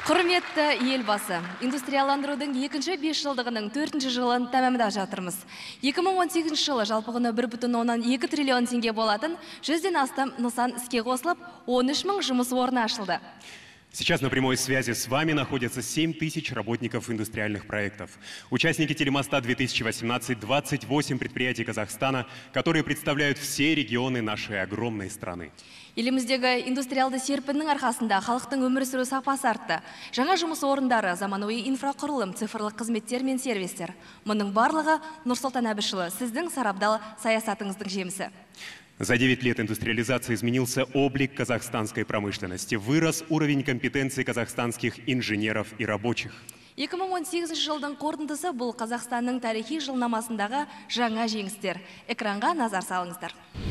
Құрметті елбасы, индустрияландырудың 2-5 жылдығының 4-ші жылын тәмамдап жатырмыз. 2018 жылы жалпы құны 1,2 триллион теңге болатын 100-ден астам нысан іске қосылып, 13 мың жұмыс орны ашылды. Сейчас на прямой связи с вами находятся 7000 работников индустриальных проектов. Участники Телемоста 2018, 28 предприятий Казахстана, которые представляют все регионы нашей огромной страны. Еліміздегі индустриалды серпіннің арқасында халықтың өмір сүру сапасы артты. Жаңа жұмыс орындары, заманауи инфрақұрылым, цифрлық қызметтер мен сервистер. Мұның барлығы Нұрсұлтан Әбішұлы, сіздің сарабдал саясатыңыздың жемісі. За 9 лет индустриализации изменился облик казахстанской промышленности. Вырос уровень компетенции казахстанских инженеров и рабочих. 2018 жылдың қорытындысы бұл Қазақстанның тарихи жылнамасындағы жаңа жеңістер. Экранға назар салыңыздар.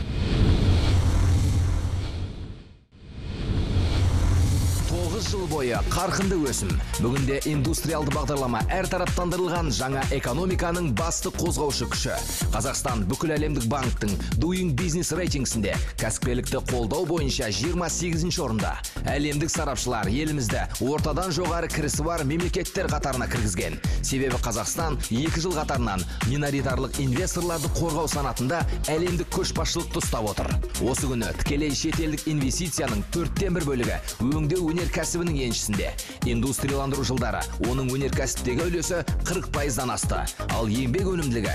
Жыл бойы қарқынды өсім. Бүгінде индустриалды бағдарлама әртараптандырылған жаңа экономиканың басты қозғаушы күші. Қазақстан бүкіл әлемдік банктың Doing Business рейтингісінде кәсіпкерлікті қолдау бойынша 28-ші орында. Әлемдік сарапшылар елімізді ортадан жоғары кірісі бар мемлекеттер қатарына кіргізген. Себебі Қазақстан 2 жыл қатарынан миноритарлық инвесторларды қорғау санатында әлемдік көшбасшылықты ұстап отыр. Осы күні тікелей шетелдік инвестицияның 4/1 бөлігі өңдеу өнеркәсібінің еншісінде. Индустрияландыру жылдары оның өнеркәсіптегі үлесі 40%-дан асты, ал еңбек өнімділігі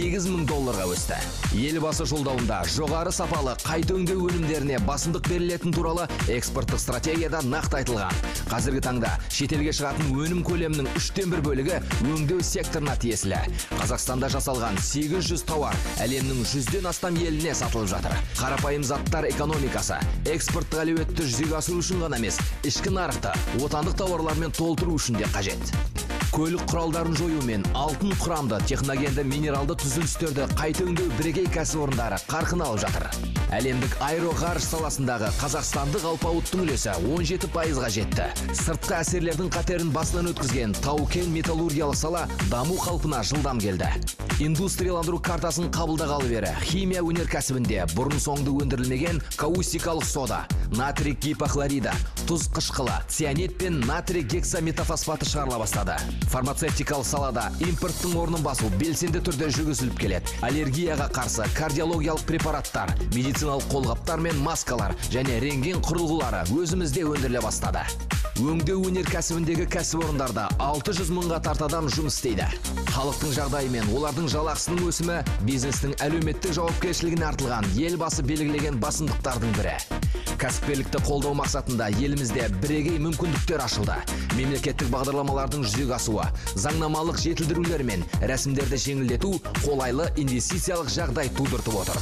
$8000 өсті. Елбасы жолдауында жоғары сапалы қайта өңдеу өнімдеріне басымдық берілетін туралы экспорттық стратегияда нақты айтылған. Қазіргі таңда шетелге шығатын өнім көлемінің 3/1 бөлігі өңдеу секторына тиесілі. Қазақстанда жасалған 800 тауар әлемнің 100-ден астам еліне сатылып жатыр. Қарапайым заттар экономикасы экспорттық әлеуетті жүзеге асыру үшін ғана емес, ішкі нарықты отандық тауарлармен толтыру үшін де қажет. Көлік құралдарын жою мен алтын құрамды техногенді минералды түзілістерді қайта өңдеу бірегей кәсіпорындары қарқын алып жатыр. Әлемдік аэроғарыш саласындағы қазақстандық алпауыттың үлесі 17%-ға жетті. Сыртқы әсерлердің қатерін басынан өткізген тау-кен металлургиялық сала даму қалпына жылдам келді. Индустрияландыру картасын қабылдағалы бері химия өнеркәсібінде бұрын соңды өндірілмеген каустикалық сода, натрий гипохлорида, тұз қышқылы, цианид пен натрий гексаметофосфаты шығарыла бастады. Фармацевтикалық салада импорттың орнын басу белсенді түрде жүргізіліп келеді. Аллергияға қарсы кардиологиялық препараттар, медициналық қолғаптар мен маскалар және рентген құрылғылары өзімізде өндіріле бастады. Өңдеу өнеркәсібіндегі кәсіпорындарда 600 мыңға тарта адам жұмыс істейді. Халықтың жағдайы мен олардың жалақысының өсімі бизнестің әлеуметтік жауапкершілігіне артылған елбасы белгілеген басымдықтардың бірі. Кәсіпкерлікті қолдау мақсатында елімізде бірегей мүмкіндіктер ашылды. Мемлекеттік бағдарламалардың жүзеге асуы, заңнамалық жетілдірулер мен рәсімдерді жеңілдету қолайлы инвестициялық жағдай тудыртып отыр.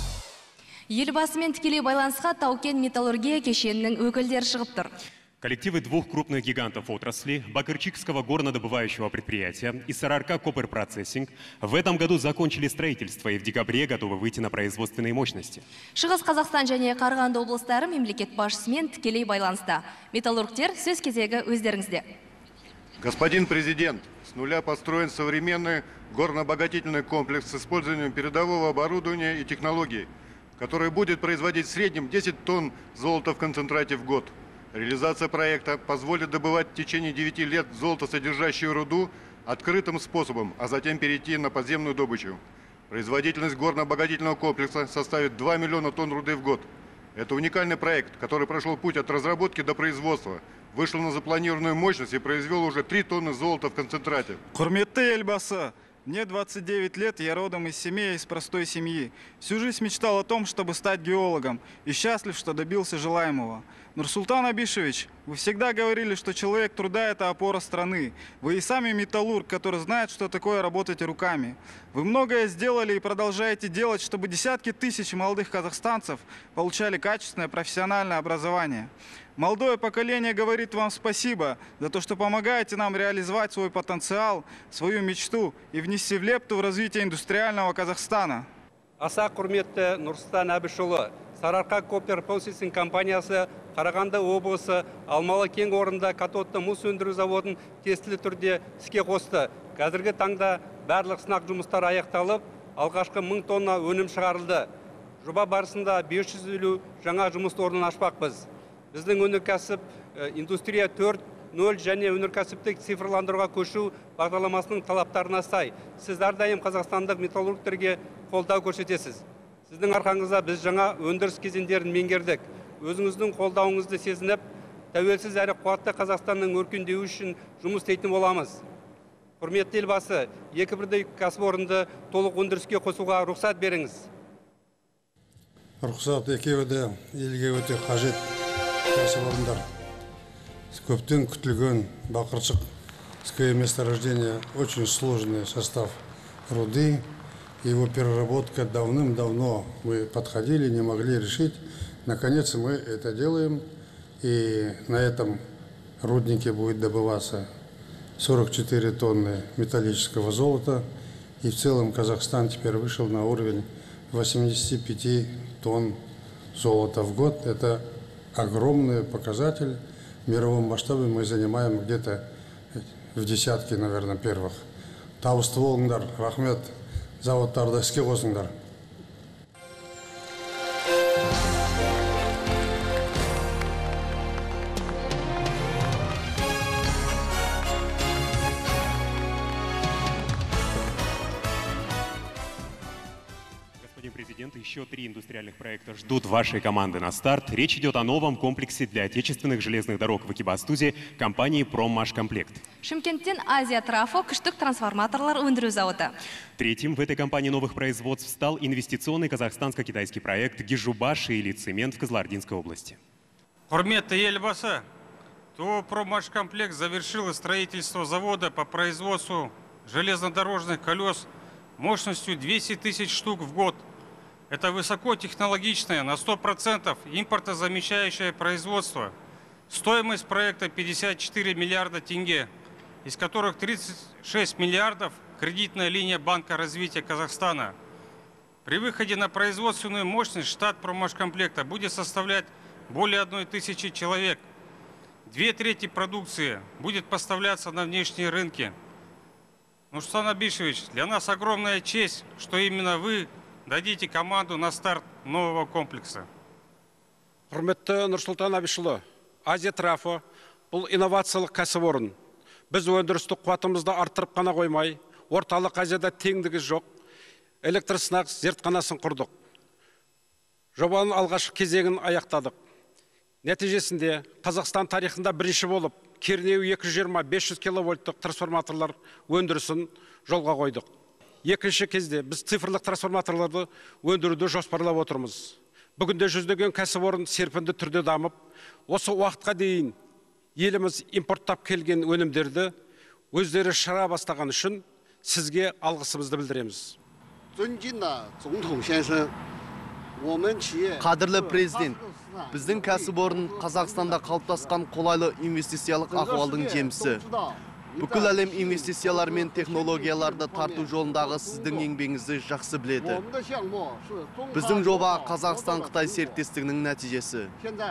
Елбасымен тікелей байланысқа тау-кен металлургия кешенінің өкілдері шығып тұр. Коллективы 2 крупных гигантов отрасли, Бакырчикского горнодобывающего предприятия и Сарыарка Копер Процессинг в этом году закончили строительство и в декабре готовы выйти на производственные мощности. Шығыс Қазақстан және Қарағанды облыстары мемлекет басшысымен тікелей байланыста. Металлургтер сөз кезегі өздеріңізде. Господин президент, с нуля построен современный горно-обогатительный комплекс с использованием передового оборудования и технологий, который будет производить в среднем 10 тонн золота в концентрате в год. Реализация проекта позволит добывать в течение 9 лет золотосодержащую руду открытым способом, а затем перейти на подземную добычу. Производительность горно-обогатительного комплекса составит 2 миллиона тонн руды в год. Это уникальный проект, который прошел путь от разработки до производства, вышел на запланированную мощность и произвел уже 3 тонны золота в концентрате. Құрметті елбасы! Мне 29 лет, я родом из простой семьи. Всю жизнь мечтал о том, чтобы стать геологом, и счастлив, что добился желаемого. Нурсултан Абишевич, вы всегда говорили, что человек труда – это опора страны. Вы и сами металлург, который знает, что такое работать руками. Вы многое сделали и продолжаете делать, чтобы десятки тысяч молодых казахстанцев получали качественное профессиональное образование. Молодое поколение говорит вам спасибо за то, что помогаете нам реализовать свой потенциал, свою мечту и внести в лепту в развитие индустриального Казахстана. Аса құрметті Нұрсұлтан Әбішұлы, Сарыарка Копер Процессинг компаниясы Қарағанды облысы Алмалы кен орнында катодты мыс өндіру заводын тестілі түрде іске қосты. Қазіргі таңда барлық сынақ жұмыстар аяқталып, алғашқы 1000 тонна өнім шығарылды. Жоба барысында 550 жаңа жұмыс орнын ашпақпыз. Біздің өнеркәсіп индустрия 4 нөл және өнеркәсіптік цифрландыруға көшу бағдарламасының талаптарына сай, сіз әрдайым қазақстандық металлургтерге қолдау көрсетесіз. Сіздің арқаңызда біз жаңа өндіріс кезеңдерін меңгердік. Өзіңіздің қолдауыңызды сезініп, тәуелсіз әрі қуатты Қазақстанның өркендеуі үшін жұмыс істейтін боламыз. Құрметті елбасы, екі бірдей кәсіпорынды толық өндіріске қосуға рұқсат беріңіз. Рұқсат, екеуі де елге өте қажет кәсіпорындар. Көптен күтілген бақырчықское месторождение, очень сложный состав руды. Его переработка давным-давно мы подходили, не могли решить. Наконец мы это делаем, и на этом руднике будет добываться 44 тонны металлического золота. И в целом Казахстан теперь вышел на уровень 85 тонн золота в год. Это огромный показатель. В мировом масштабе мы занимаем где-то в десятке, наверное, первых. Табысты болыңдар, рахмет, заводтарды іске қосыңдар. Господин президент, еще 3 индустриальных проекта ждут вашей команды на старт. Речь идет о новом комплексе для отечественных железных дорог в Экибастузе компании «Проммашкомплект». Шымкенттен Азия Трафо күштік трансформаторлар өндіру зауыты. Третьим в этой компании новых производств стал инвестиционный казахстанско-китайский проект «Гижубаш» или «Цемент» в Кызылординской области. Құрметті елбасы, ТО «Проммашкомплект» завершило строительство завода по производству железнодорожных колес мощностью 200 тысяч штук в год. Это высокотехнологичное, на 100% импортозамещающее производство. Стоимость проекта 54 миллиарда тенге, из которых 36 миллиардов кредитная линия Банка развития Казахстана. При выходе на производственную мощность штат «Проммашкомплекта» будет составлять более 1000 человек. 2/3 продукции будет поставляться на внешние рынки. Нурсултан Абишевич, для нас огромная честь, что именно вы дадите команду на старт нового комплекса. Құрметті Нұрсұлтан Абишұлы, Азия Трафо бұл инновациялық кәсіпорын. Біз өндірістік қуатымызды арттырып қана қоймай, орталық Азияда теңдігі жоқ электрсынақ зертханасын құрдық. Жобаның алғашқы кезеңін аяқтадық. Нәтижесінде Қазақстан тарихында бірінші болып, кернеу 220-500 киловольттық трансформаторлар өндірісін жолға қойдық. Екінші кезде біз цифрлық трансформаторларды өндіруді жоспарлап отырмыз. Бүгінде жүздеген кәсіпорын серпінді түрде дамып, осы уақытқа дейін еліміз импорттап келген өнімдерді өздері шығара бастаған үшін сізге алғысымызды білдіреміз. Қадірлі президент, біздің кәсіпорын Қазақстанда қалыптасқан қолайлы инвестициялық ахуалдың жемісі. Бүкіл әлем инвестициялар мен технологияларды тарту жолындағы сіздің еңбегіңізді жақсы біледі. Біздің жоба Қазақстан-Қытай серіктестігінің нәтижесі.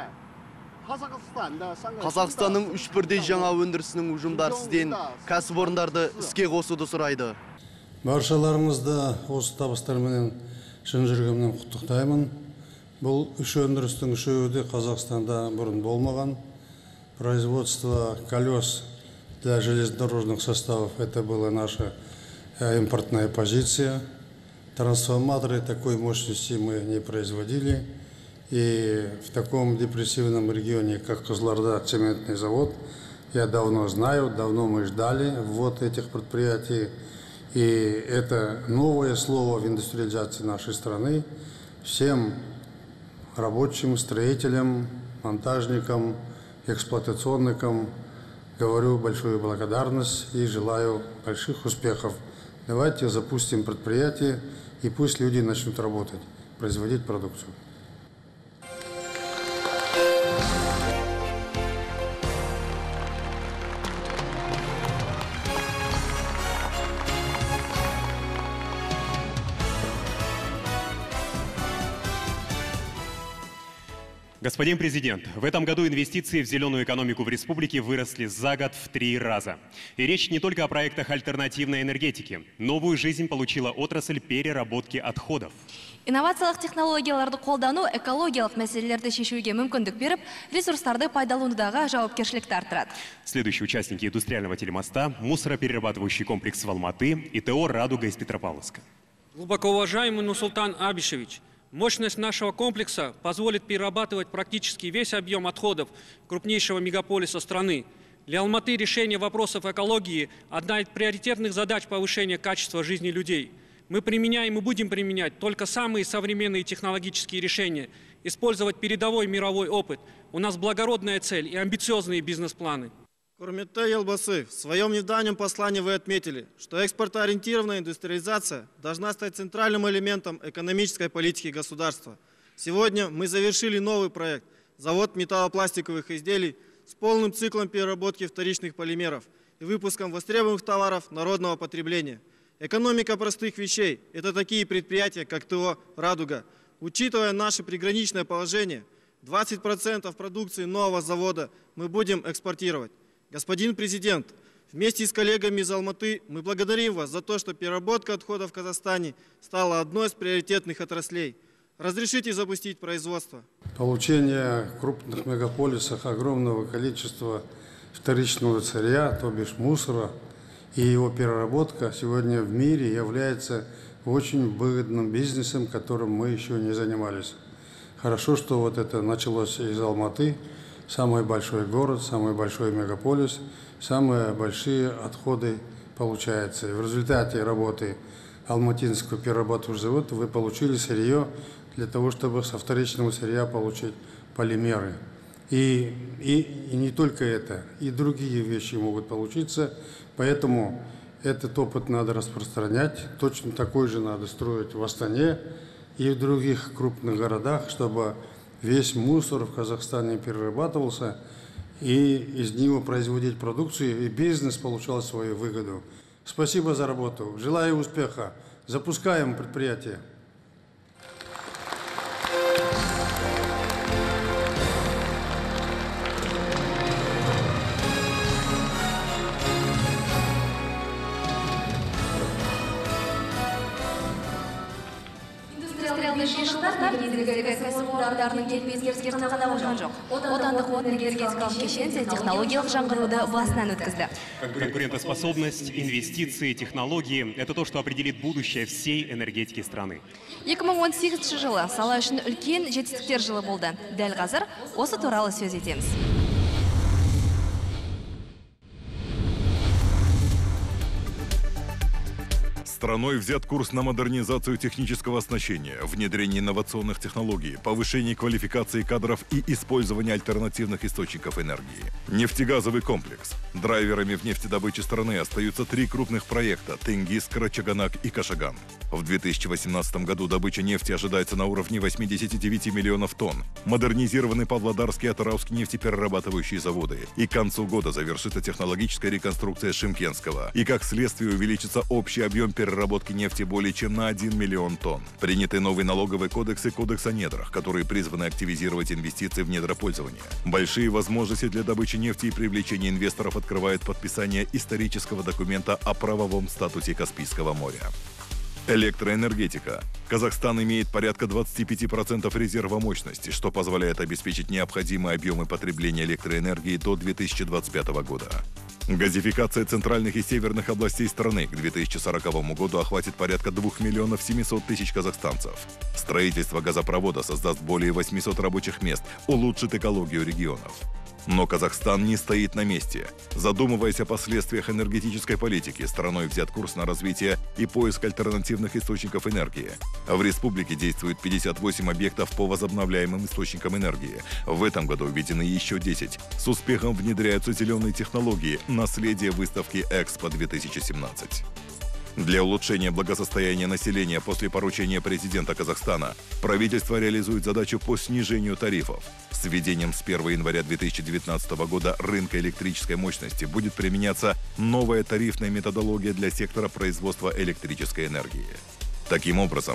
Қазақстанның 3/1 жаңа өндірісінің ұжымдары сізден кәсіпорындарды іске қосуды сұрайды. Баршаларыңызды осы табыстарменен шын жүрегімнен құттықтаймын. Бұл үш өндірістің үшеуі де Қазақстанда бұрын болмаған. Производство колес для железнодорожных составов – это была наша импортная позиция. Трансформаторы такой мощности мы не производили. И в таком депрессивном регионе, как Кызылорда, цементный завод, я давно знаю, давно мы ждали ввод этих предприятий. И это новое слово в индустриализации нашей страны. Всем рабочим, строителям, монтажникам, эксплуатационникам говорю большую благодарность и желаю больших успехов. Давайте запустим предприятие, и пусть люди начнут работать, производить продукцию. Господин президент, в этом году инвестиции в зеленую экономику в республике выросли за год в 3 раза. И речь не только о проектах альтернативной энергетики. Новую жизнь получила отрасль переработки отходов. Инновациялық технологияларды қолдану экологиялық мәселелерді шешуге мүмкіндік беріп, ресурстарды пайдаланудағы жауапкершілікті арттырады. Следующие участники индустриального телемоста – мусороперерабатывающий комплекс в Алматы и ТО «Радуга» из Петропавловска. Глубоко уважаемый Нурсултан Абишевич, мощность нашего комплекса позволит перерабатывать практически весь объем отходов крупнейшего мегаполиса страны. Для Алматы решение вопросов экологии – одна из приоритетных задач повышения качества жизни людей. Мы применяем и будем применять только самые современные технологические решения, использовать передовой мировой опыт. У нас благородная цель и амбициозные бизнес-планы. Курметте Елбасы, в своем недавнем послании вы отметили, что экспортоориентированная индустриализация должна стать центральным элементом экономической политики государства. Сегодня мы завершили новый проект – завод металлопластиковых изделий с полным циклом переработки вторичных полимеров и выпуском востребованных товаров народного потребления. Экономика простых вещей – это такие предприятия, как ТО «Радуга». Учитывая наше приграничное положение, 20% продукции нового завода мы будем экспортировать. Господин президент, вместе с коллегами из Алматы мы благодарим вас за то, что переработка отходов в Казахстане стала одной из приоритетных отраслей. Разрешите запустить производство. Получение в крупных мегаполисах огромного количества вторичного сырья, то бишь мусора, и его переработка сегодня в мире является очень выгодным бизнесом, которым мы еще не занимались. Хорошо, что вот это началось из Алматы, самый большой город, самый большой мегаполис, самые большие отходы получаются. И в результате работы Алматинского перерабатывающего завода вы получили сырье для того, чтобы со вторичного сырья получить полимеры. И не только это, и другие вещи могут получиться. Поэтому этот опыт надо распространять. Точно такой же надо строить в Астане и в других крупных городах, чтобы весь мусор в Казахстане перерабатывался, и из него производить продукцию, и бизнес получал свою выгоду. Спасибо за работу. Желаю успеха. Запускаем предприятие. Отандық энергетикалық кешен технологиялық жаңғыруды басынан өткізді. Конкурентоспособность, инвестиции, технологии – это то, что определит будущее всей энергетики страны. 2018 жылы сала үшін үлкен жетістіктер жылы болды. Дәл қазір осы туралы сөз етеміз. Страной взят курс на модернизацию технического оснащения, внедрение инновационных технологий, повышение квалификации кадров и использование альтернативных источников энергии. Нефтегазовый комплекс. Драйверами в нефтедобыче страны остаются 3 крупных проекта – Тенгиз, Карачаганак и Кашаган. В 2018 году добыча нефти ожидается на уровне 89 миллионов тонн. Модернизированы Павлодарский и Атырауский нефтеперерабатывающие заводы. И к концу года завершится технологическая реконструкция Шымкентского. И как следствие увеличится общий объем переработки нефти более чем на 1 миллион тонн. Приняты новый налоговый кодекс и кодекс о недрах, которые призваны активизировать инвестиции в недропользование. Большие возможности для добычи нефти и привлечения инвесторов открывает подписание исторического документа о правовом статусе Каспийского моря. Электроэнергетика. Казахстан имеет порядка 25% резерва мощности, что позволяет обеспечить необходимые объемы потребления электроэнергии до 2025 года. Газификация центральных и северных областей страны к 2040 году охватит порядка 2 миллионов 700 тысяч казахстанцев. Строительство газопровода создаст более 800 рабочих мест, улучшит экологию регионов. Но Казахстан не стоит на месте. Задумываясь о последствиях энергетической политики, страной взят курс на развитие и поиск альтернативных источников энергии. В республике действует 58 объектов по возобновляемым источникам энергии. В этом году введены еще 10. С успехом внедряются зеленые технологии, наследие выставки «Экспо-2017». Для улучшения благосостояния населения после поручения президента Казахстана правительство реализует задачу по снижению тарифов. С введением с 1 января 2019 года рынка электрической мощности будет применяться новая тарифная методология для сектора производства электрической энергии. Таким образом, в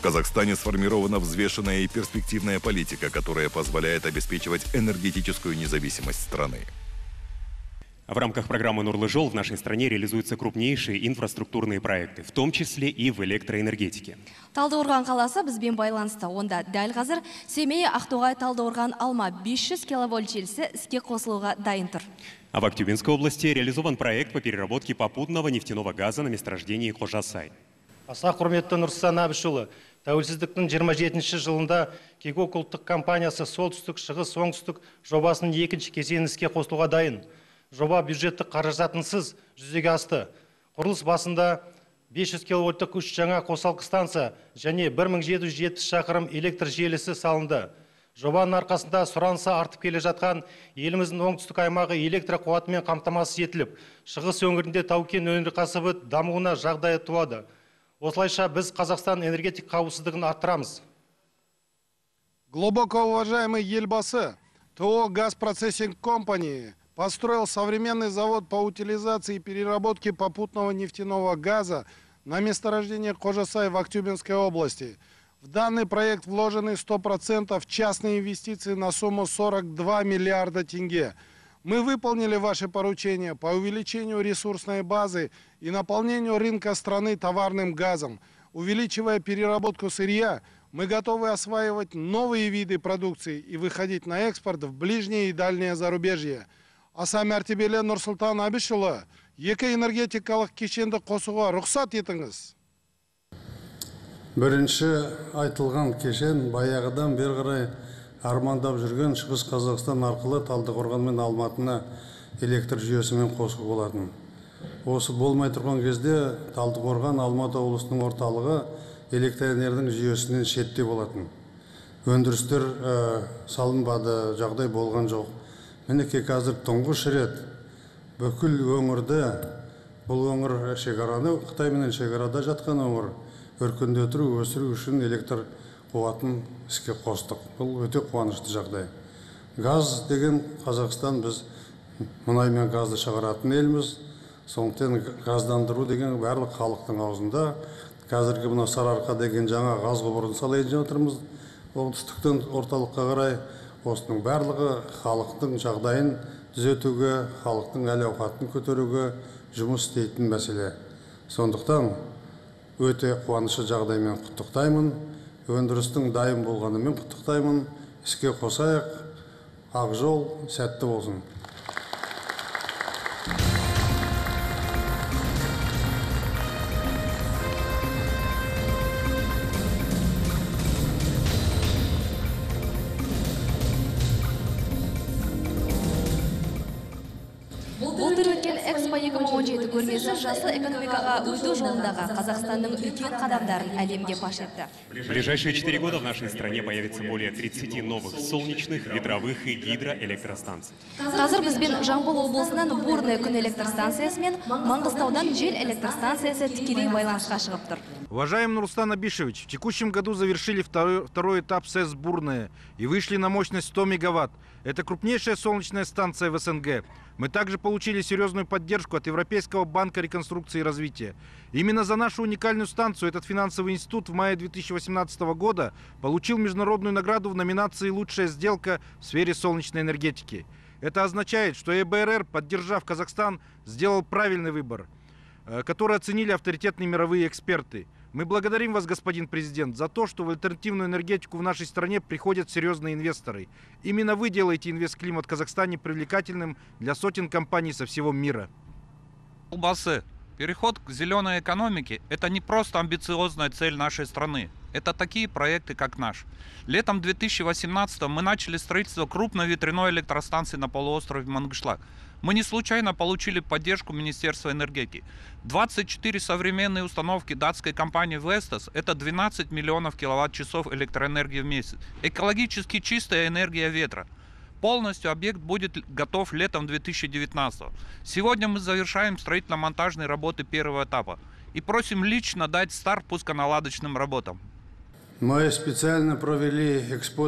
В Казахстане сформирована взвешенная и перспективная политика, которая позволяет обеспечивать энергетическую независимость страны. В рамках программы «Нурлы-жол» в нашей стране реализуются крупнейшие инфраструктурные проекты, в том числе и в электроэнергетике. Талдықорған қаласы бізбен байланысты. Онда дәл қазір Семей, Ақтоғай, Талдықорған, Алма 500 киловольт желісі іске қосылуға дайын тұр. А в Актюбинской области реализован проект по переработке попутного нефтяного газа на месторождении Қожасай. Аса құрметті Нұрсұлтан Әбішұлы, тәуелсіздіктің 27-ші жылында Кегок ұлттық компаниясы солтүстік, шығыс, оңтүстік жобасының екінші кезеңі іске қосылуға дайын. Жоба бюджеттік қаражатынсыз жүзеге асты. Құрылыс басында 500 киловольттық 3 жаңа қосалқы станция және 1770 шақырым электр желісі салынды. Жобаның арқасында сұранысы артып келе жатқан еліміздің оңтүстік аймағы электр қуатымен қамтамасыз етіліп, шығыс өңірінде тау-кен өнеркәсібі дамуына жағдай туады. Осылайша біз Қазақстан энергетик қауіпсіздігін арттырамыз. Глубоко уважаемый Елбасы, ТО «Газпроцессинг Компании» построил современный завод по утилизации и переработке попутного нефтяного газа на месторождении Қожасай в Актюбинской области. В данный проект вложены 100% частные инвестиции на сумму 42 миллиарда тенге. Мы выполнили ваши поручения по увеличению ресурсной базы и наполнению рынка страны товарным газом. Увеличивая переработку сырья, мы готовы осваивать новые виды продукции и выходить на экспорт в ближнее и дальнее зарубежье. Аса мәртебелі Нұрсұлтан Әбішұлы, екі энергетикалық кешенді қосуға рұқсат етіңіз. Бірінші айтылған кешен баяғыдан бері қарай армандап жүрген Шығыс Қазақстан арқылы Талдықорған мен Алматыны электр жүйесімен қосу болатын. Осы болмай тұрған кезде Талдықорған Алматы облысының орталығы электроэнергияның жүйесінен шетте болатын. Өндірістер салынбады, жағдай болған жоқ. Мінеке қазір тұңғыш рет бүкіл өңірді, бұл өңір шекараны, Қытай менен шекарада жатқан өңір, өркендету, өсіру үшін электр қуатын іске қостық. Бұл өте қуанышты жағдай. Газ деген Қазақстан, біз мұнай мен газды шығаратын елміз. Сондықтан газдандыру деген барлық халықтың аузында. Қазіргі мына Сарыарқа деген жаңа газ құбырын салайын деп отырмыз. Оңтүстіктен орталыққа қарай осының барлығы халықтың жағдайын түзетуге, халықтың әл-ауқатын көтеруге жұмыс істейтін мәселе. Сондықтан өте қуанышы жағдаймен құттықтаймын. Өндірістің дайын болғанымен құттықтаймын. Іске қосайық. Ақжол сәтті болсын. Экспо 2017 көрмесі жасыл экономикаға өту жолындағы Қазақстанның үлкен қадамдарын әлемге паш етті. В ближайшие 4 года в нашей стране появится более 30 новых солнечных, ветровых и гидроэлектростанций. Қазір бізбен Жамбыл облысынан Бурная күн электростанциясы мен Маңғыстаудан жел электростанциясы тікелей байланысқа шығып тұр. Уважаемый Нурсултан Абишевич, в текущем году завершили второй этап СЭС «Бурная» и вышли на мощность 100 мегаватт. Это крупнейшая солнечная станция в СНГ. Мы также получили серьезную поддержку от Европейского банка реконструкции и развития. Именно за нашу уникальную станцию этот финансовый институт в мае 2018 года получил международную награду в номинации «Лучшая сделка в сфере солнечной энергетики». Это означает, что ЕБРР, поддержав Казахстан, сделал правильный выбор, который оценили авторитетные мировые эксперты. Мы благодарим вас, господин президент, за то, что в альтернативную энергетику в нашей стране приходят серьезные инвесторы. Именно вы делаете инвестклимат в Казахстане привлекательным для сотен компаний со всего мира. Елбасы, переход к зеленой экономике – это не просто амбициозная цель нашей страны. Это такие проекты, как наш. Летом 2018 мы начали строительство крупной ветряной электростанции на полуострове Мангышлак. Мы не случайно получили поддержку Министерства энергетики. 24 современные установки датской компании Vestas – это 12 миллионов киловатт-часов электроэнергии в месяц. Экологически чистая энергия ветра. Полностью объект будет готов летом 2019. Сегодня мы завершаем строительно-монтажные работы первого этапа и просим лично дать старт пусконаладочным работам. Мы специально провели Экспо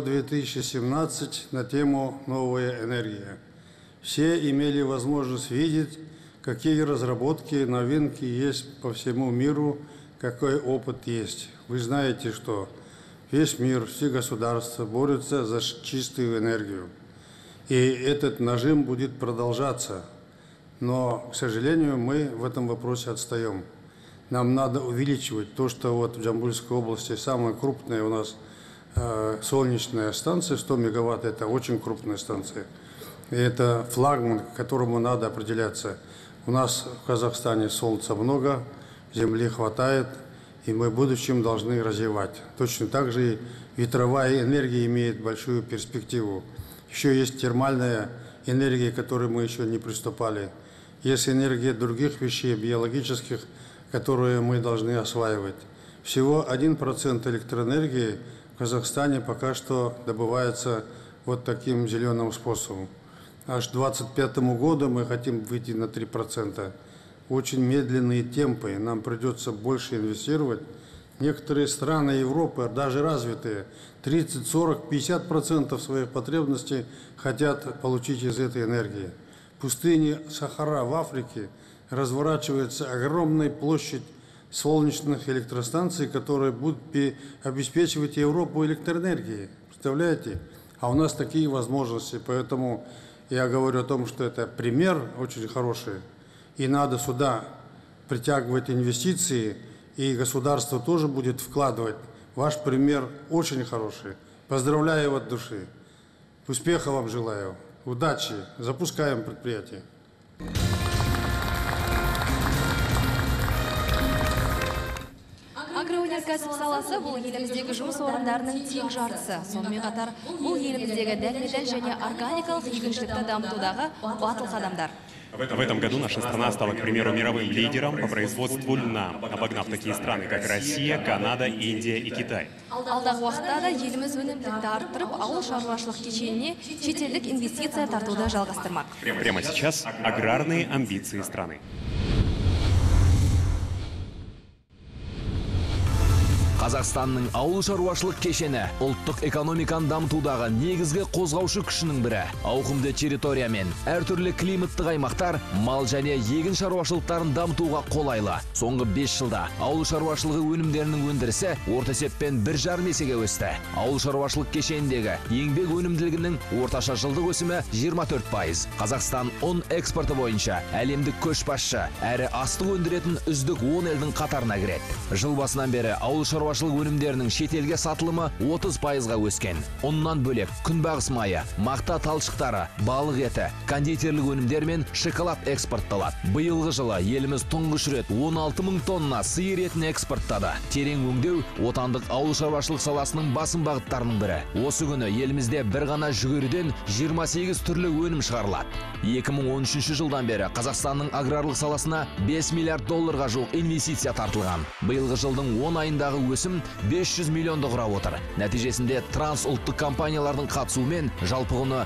2017 на тему «Новая энергия». Все имели возможность видеть, какие разработки, новинки есть по всему миру, какой опыт есть. Вы знаете, что весь мир, все государства борются за чистую энергию. И этот нажим будет продолжаться. Но, к сожалению, мы в этом вопросе отстаем. Нам надо увеличивать то, что вот в Джамбульской области самая крупная у нас солнечная станция, 100 мегаватт, это очень крупная станция. И это флагман, к которому надо определяться. У нас в Казахстане солнца много, земли хватает, и мы в будущем должны развивать. Точно так же и ветровая энергия имеет большую перспективу. Еще есть термальная энергия, к которой мы еще не приступали. Есть энергия других вещей, биологических, которые мы должны осваивать. Всего 1% электроэнергии в Казахстане пока что добывается вот таким зеленым способом. Аж к 2025 году мы хотим выйти на 3%. Очень медленные темпы, нам придется больше инвестировать. Некоторые страны Европы, даже развитые, 30, 40, 50% своих потребностей хотят получить из этой энергии. В пустыне Сахара в Африке разворачивается огромная площадь солнечных электростанций, которые будут обеспечивать Европу электроэнергией. Представляете? А у нас такие возможности, поэтому я говорю о том, что это пример очень хороший. И надо сюда притягивать инвестиции, и государство тоже будет вкладывать. Ваш пример очень хороший. Поздравляю от души. Успеха вам желаю. Удачи. Запускаем предприятие. Агроөнеркәсіп саласы бұл еліміздегі жұмыс орындарының тең жартысы. Сонымен қатар бұл еліміздегі дәлме-дәл және органикалық егіншілікті дамытудағы батыл қадамдар. В этом году наша страна стала, к примеру, мировым лидером по производству льна, обогнав такие страны, как Россия, Канада, Индия и Китай. Алдағы уақытта да еліміз өнімділікті арттырып, ауыл шаруашылық кешеніне шетелдік инвестиция тартуды жалғастырмақ. Прямо сейчас аграрные амбиции страны. Қазақстанның ауыл шаруашылық кешені ұлттық экономиканы дамытудағы негізгі қозғаушы күшінің бірі. Ауқымды территория мен әртүрлі климаттық аймақтар мал және егін шаруашылықтарын дамытуға қолайлы. Соңғы 5 жылда ауыл шаруашылығы өнімдерінің өндірісі орта есеппен 1,5 есеге өсті. Ауыл шаруашылық кешеніндегі еңбек өнімділігінің орташа жылдық өсімі 24%. Қазақстан ұн экспорты бойынша әлемдік көшбасшы, әрі астық өндіретін үздік 10 елдің қатарына кіреді. Жыл басынан бері ауыл шаруашылық өнімдерінің шетелге сатылымы 30%-ға өскен. Оннан бөлек күнбағыс майы, мақта талшықтары, балық еті, кондитерлік өнімдер мен шоколад экспортталады. Биылғы жылы еліміз тұңғыш рет 16 000 тонна сиыр етін экспорттады. Терең өңдеу отандық ауыл шаруашылық саласының басым бағыттарының бірі. Осы күні елімізде бір ғана жүгеріден 28 түрлі өнім шығарылады. 2013 жылдан бері Қазақстанның аграрлық саласына $5 миллиард жуық инвестиция тартылған. Биылғы жылдың 10 айындағы өсім 500 миллионды құрап отыр. Нәтижесінде трансұлттық компаниялардың қатысуымен жалпы құны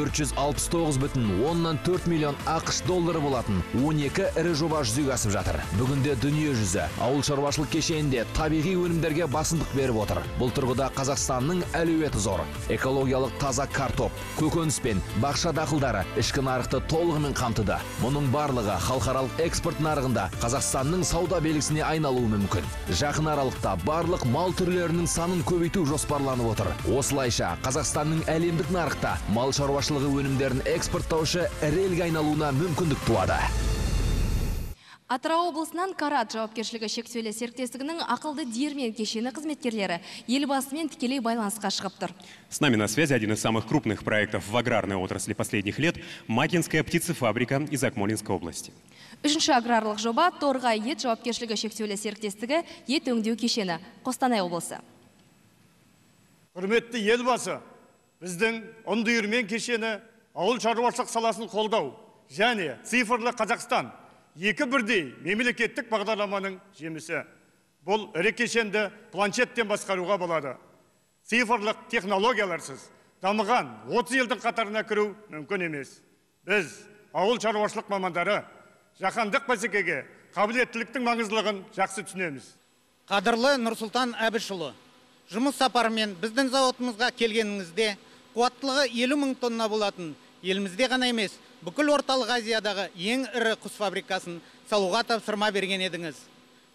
469,4 миллион ақш доллары болатын 12 ірі жоба жүзеге асып жатыр. Бүгінде дүние жүзі ауыл шаруашылық кешенінде табиғи өнімдерге басымдық беріп отыр. Бұл тұрғыда Қазақстанның әлеуеті зор. Экологиялық таза картоп, көкөніс пен бақша дақылдары ішкі нарықты толығымен қамтыды. Мұның барлығы халықаралық экспорт нарығында Қазақстанның сауда белгісіне айналуы мүмкін. Жақын аралықта барлық мал түрлерінің санын көбейту жоспарланып отыр. Осылайша Қазақстанның әлемдік нарықта мал шаруашылығы өнімдерін экспорттаушы ірі елге айналуына мүмкіндік туады. Атырау облысынан Карат жауапкершілігі шектеулі серіктестігінің ақылды диірмен кешені қызметкерлері елбасымен тікелей байланысқа шығып тұр. С нами на связи один из самых крупных проектов в аграрной отрасли последних лет – Макинская птицефабрика из Акмолинской области. Үшінші аграрлық жоба Торғай ет жауапкершілігі шектеулі серіктестігі ет өңдеу кешені Қостанай облысы. Құрметті елбасы, біздің ұн диірмен кешені ауыл шаруашылық саласын қолдау және цифрлы Қазақстан екі бірдей мемлекеттік бағдарламаның жемісі. Бұл ірі кешенді планшеттен басқаруға болады. Цифрлық технологияларсыз дамыған 30 елдің қатарына кіру мүмкін емес. Біз ауыл шаруашылық мамандары жаһандық бәсекеге қабілеттіліктің маңыздылығын жақсы түсінеміз. Қадірлі Нұрсұлтан Әбішұлы, жұмыс сапарымен біздің зауытымызға келгеніңізде қуаттылығы 50 000 тонна болатын елімізде ғана емес, бүкіл орталық Азиядағы ең ірі құс фабрикасын салуға тапсырма берген едіңіз.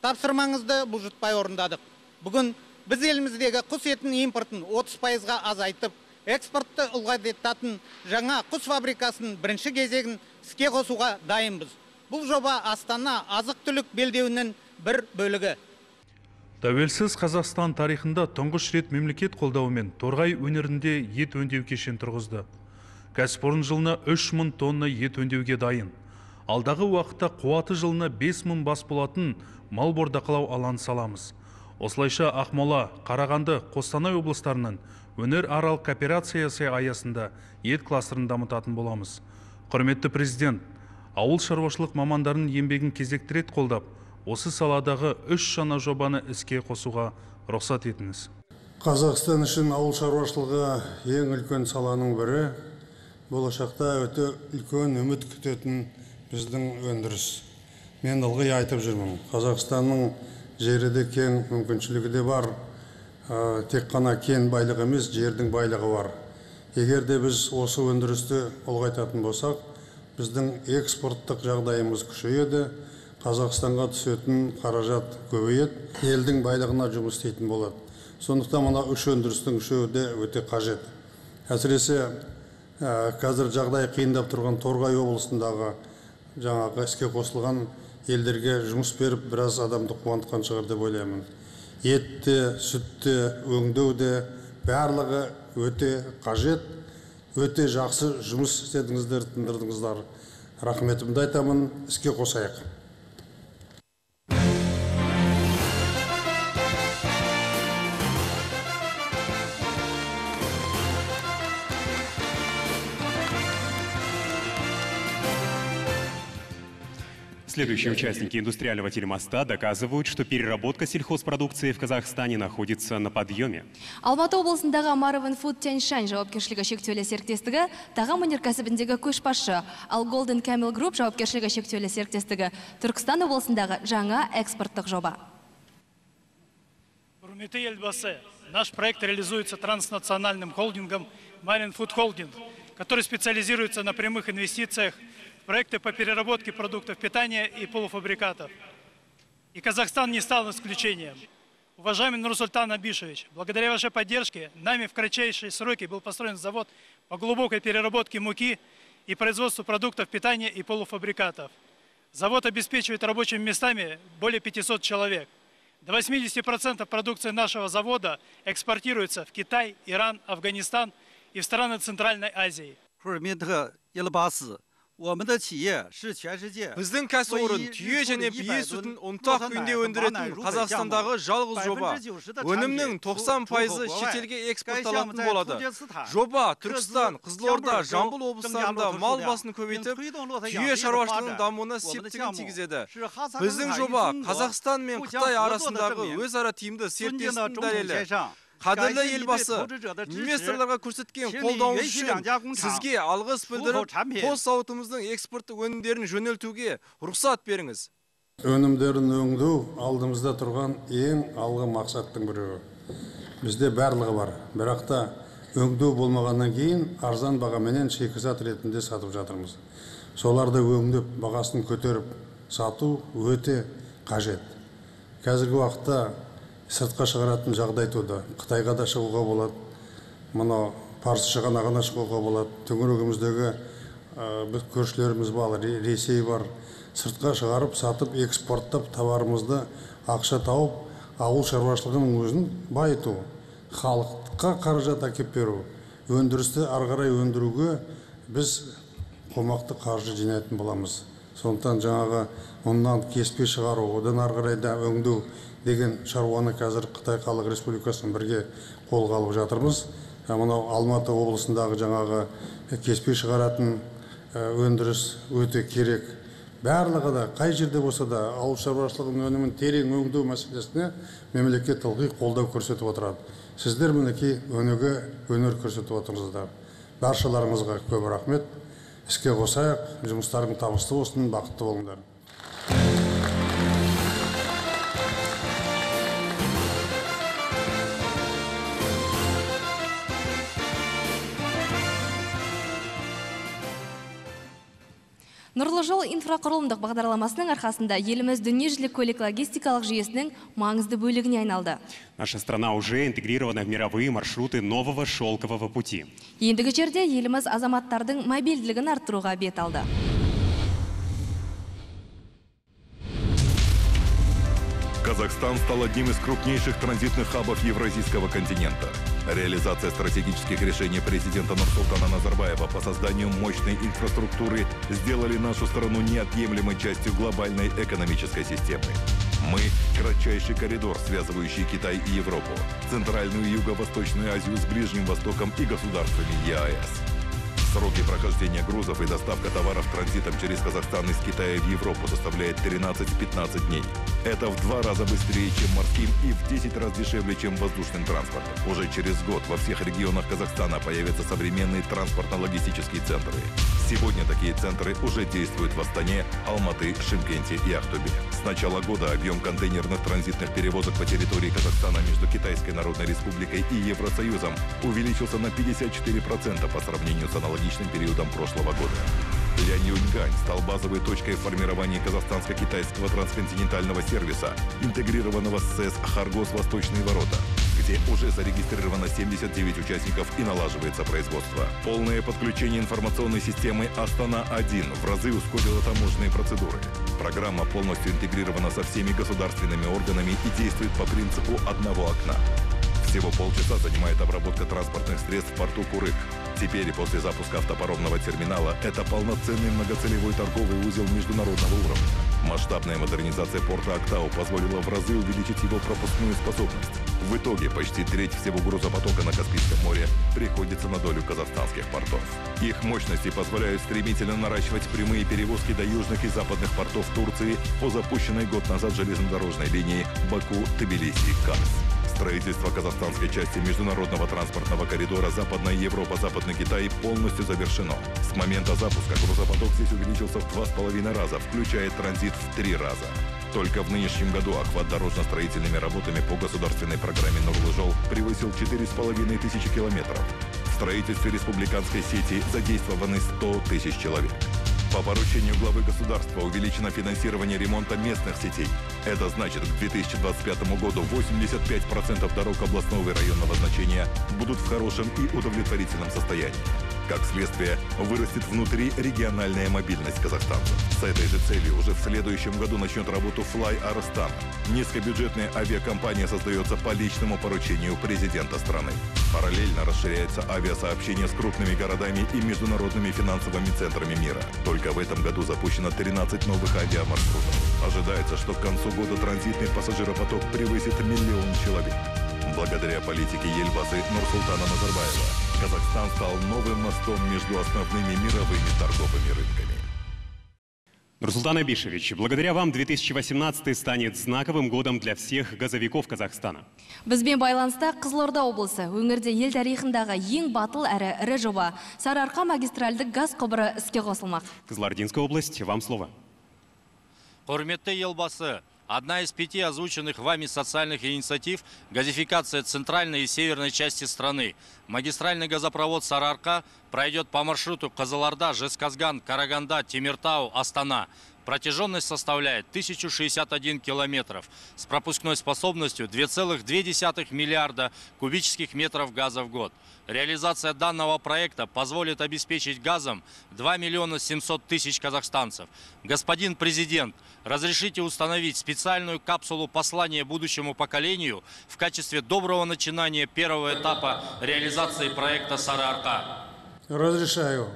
тапсырмаңызды бұлжытпай орындадық. Бүгін біз еліміздегі құс етінің импортын 30%-ға азайтып, экспортты ұлғайтатын жаңа құс фабрикасының бірінші кезегін іске қосуға дайынбыз. Бұл жоба Астана азық-түлік белдеуінің бір бөлігі. Тәуелсіз Қазақстан тарихында тұңғыш рет мемлекет қолдауымен торғай өңірінде ет өңдеу кешен тұрғызды. Кәсіпорын жылына 3000 тонна ет өңдеуге дайын. Алдағы уақытта қуаты жылына 5000 бас болатын мал бордақылау алаңын саламыз. Осылайша Ақмола, Қарағанды, Қостанай облыстарының өнер аралық кооперациясы аясында ет кластерін дамытатын боламыз. Құрметті президент, ауыл шаруашылық мамандарының еңбегін кезекті рет қолдап, осы саладағы 3 жаңа жобаны іске қосуға рұқсат етіңіз. Қазақстан үшін ауыл шаруашылығы ең үлкен саланың бірі, болашақта өте үлкен үміт күтетін біздің өндіріс. Мен ылғи айтып жүрмін, Қазақстанның жері де кең, мүмкіншілігі де бар. Тек қана кен байлығы емес, жердің байлығы бар. Егер де біз осы өндірісті ұлғайтатын болсақ, біздің экспорттық жағдайымыз күшейеді, Қазақстанға түсетін қаражат көбейеді, елдің байлығына жұмыс істейтін болады. Сондықтан мына үш өндірістің үшеуі де өте қажет. Әсіресе қазір жағдай қиындап тұрған Торғай облысындағы жаңағы іске қосылған елдерге жұмыс беріп, біраз адамды қуантқан шығар деп ойлаймын. Етте, сүтте, өңдеуде барлығы өте қажет, өте жақсы жұмыс істедіңіздер, тындырдыңыздар. Рахметімді айтамын, іске қосайық. Следующие участники индустриального телемоста доказывают, что переработка сельхозпродукции в Казахстане находится на подъеме. Алматы облысындағы Marvin Food Тяньшань жауапкершілігі шектеулі серіктестігі тағам өнеркәсібіндегі көшбасшы, ал Golden Camel Group жауапкершілігі шектеулі серіктестігі Түркістан облысындағы жаңа экспорттық жоба. Құрметті елбасы, наш проект реализуется транснациональным холдингом Marvin Food Holding, который специализируется на прямых инвестициях проекты по переработке продуктов питания и полуфабрикатов. И Казахстан не стал исключением. Уважаемый Нурсултан Абишевич, благодаря вашей поддержке нами в кратчайшие сроки был построен завод по глубокой переработке муки и производству продуктов питания и полуфабрикатов. Завод обеспечивает рабочими местами более 500 человек. До 80% продукции нашего завода экспортируется в Китай, Иран, Афганистан и в страны Центральной Азии. Біздің кәсіпорын түйе және бие сүтін ұнтақ күйінде өндіретін Қазақстандағы жалғыз жоба. Өнімнің 90% шетелге экспортталатын болады. Жоба Түркістан, Қызылорда, Жамбыл облыстарында мал басын көбейтіп, түйе шаруашылығының дамуына септігін тигізеді. Біздің жоба Қазақстан мен Қытай арасындағы өзара тиімді серіктестіктің дәлелі. Қадірлі елбасы, инвесторларға көрсеткен қолдауыңыз үшін сізге алғыс білдіріп, қос зауытымыздың экспорт өнімдерін жөнелтуге рұқсат беріңіз. Өнімдерін өңдеу алдымызда тұрған ең алғы мақсаттың бірі. Бізде барлығы бар, бірақ та өңдеу болмағаннан кейін арзан бағаменен шикізат ретінде сатып жатырмыз. Соларды өңдеп, бағасын көтеріп сату өте қажет. Қазіргі уақытта сыртқа шығаратын жағдай туды. Қытайға да шығуға болады, мұны Парсы шығанағына шығуға болады. Төңірегіміздегі көршілеріміз бар, Ресей бар. Сыртқа шығарып, сатып, экспорттап, товарымызды ақша тауып, ауыл шаруашылығының өзін байыту, халыққа қаражат әкеп беру, өндірісті ары қарай өндіруге біз қомақты қаржы жинайтын боламыз. Сондықтан жаңағы оннан кеспе шығару, одан ары қарай да өңдеу деген шаруаны қазір Қытай Халық Республикасымен бірге қолға алып жатырмыз. Мынау Алматы облысындағы жаңағы кеспе шығаратын өндіріс өте керек. Барлығы да қай жерде болса да ауыл шаруашылығының өнімін терең өңдеу мәселесіне мемлекет ылғи қолдау көрсетіп отырады. Сіздер мінекей өнер көрсетіп отырсыздар. Баршаларыңызға көп рахмет. Іске қосайық, жұмыстарың табысты болсын, бақытты болыңдар. Нұрлы жол инфрақұрылымдық бағдарламасының арқасында еліміз дүниежүзілік көлік логистикалық жүйесінің маңызды бөлігіне айналды. Наша страна уже интегрирована в мировые маршруты нового шелкового пути. Ендігі жерде еліміз азаматтардың мобильділігін арттыруға бет алды. Казахстан стал одним из крупнейших транзитных хабов Евразийского континента. Реализация стратегических решений президента Нурсултана Назарбаева по созданию мощной инфраструктуры сделали нашу страну неотъемлемой частью глобальной экономической системы. Мы – кратчайший коридор, связывающий Китай и Европу, Центральную и Юго-Восточную Азию с Ближним Востоком и государствами ЕАЭС. Сроки прохождения грузов и доставка товаров транзитом через Казахстан из Китая в Европу составляет 13-15 дней. Это в 2 раза быстрее, чем морским, и в 10 раз дешевле, чем воздушным транспортом. Уже через год во всех регионах Казахстана появятся современные транспортно-логистические центры. Сегодня такие центры уже действуют в Астане, Алматы, Шымкенте и Ахтубе. С начала года объем контейнерных транзитных перевозок по территории Казахстана между Китайской Народной Республикой и Евросоюзом увеличился на 54% по сравнению с аналогичным периодом прошлого года. Ляньюньгань стал базовой точкой формирования казахстанско-китайского трансконтинентального сервиса, интегрированного с СЭС Харгос Восточные ворота, где уже зарегистрировано 79 участников и налаживается производство. Полное подключение информационной системы Астана-1 в разы ускорило таможенные процедуры. Программа полностью интегрирована со всеми государственными органами и действует по принципу одного окна. Всего полчаса занимает обработка транспортных средств в порту Курык. Теперь, после запуска автопаромного терминала, это полноценный многоцелевой торговый узел международного уровня. Масштабная модернизация порта Актау позволила в разы увеличить его пропускную способность. В итоге почти треть всего грузопотока на Каспийском море приходится на долю казахстанских портов. Их мощности позволяют стремительно наращивать прямые перевозки до южных и западных портов Турции по запущенной год назад железнодорожной линии Баку-Тбилиси-Карс. Строительство казахстанской части международного транспортного коридора Западная Европа-Западный Китай полностью завершено. С момента запуска грузопоток здесь увеличился в 2,5 раза, включая транзит в 3 раза. Только в нынешнем году охват дорожно-строительными работами по государственной программе «Нурлы жол» превысил 4,5 тысячи километров. В строительстве республиканской сети задействованы 100 тысяч человек. По поручению главы государства увеличено финансирование ремонта местных сетей. Это значит, к 2025 году 85% дорог областного и районного значения будут в хорошем и удовлетворительном состоянии. Как следствие, вырастет внутрирегиональная мобильность казахстанцев. С этой же целью уже в следующем году начнет работу Fly Арастан. Низкобюджетная авиакомпания создается по личному поручению президента страны. Параллельно расширяется авиасообщение с крупными городами и международными финансовыми центрами мира. Только в этом году запущено 13 новых авиамаршрутов. Ожидается, что к концу года транзитный пассажиропоток превысит 1 миллион человек. Благодаря политике Ельбасы Нурсултана Назарбаева Казахстан стал новым мостом между основными мировыми торговыми рынками. Нурсултан Абишевич, благодаря вам 2018 станет знаковым годом для всех газовиков Казахстана. Бізбен байланыста Қызылорда облысы өңірде ел тарихындағы ең батыл әрі ірі жоба Сарыарқа магистральдік газ құбыры іске қосылмақ. Кызылординская область, вам слово. Құрметті елбасы, одна из 5 озвученных вами социальных инициатив – газификация центральной и северной части страны. Магистральный газопровод Сарыарқа пройдет по маршруту Кызылорда, Жезказган, Караганда, Темиртау, Астана. Протяженность составляет 1061 километров с пропускной способностью 2,2 миллиарда кубических метров газа в год. Реализация данного проекта позволит обеспечить газом 2 700 000 казахстанцев. Господин президент, разрешите установить специальную капсулу послания будущему поколению в качестве доброго начинания первого этапа реализации проекта Сарыарқа. Разрешаю.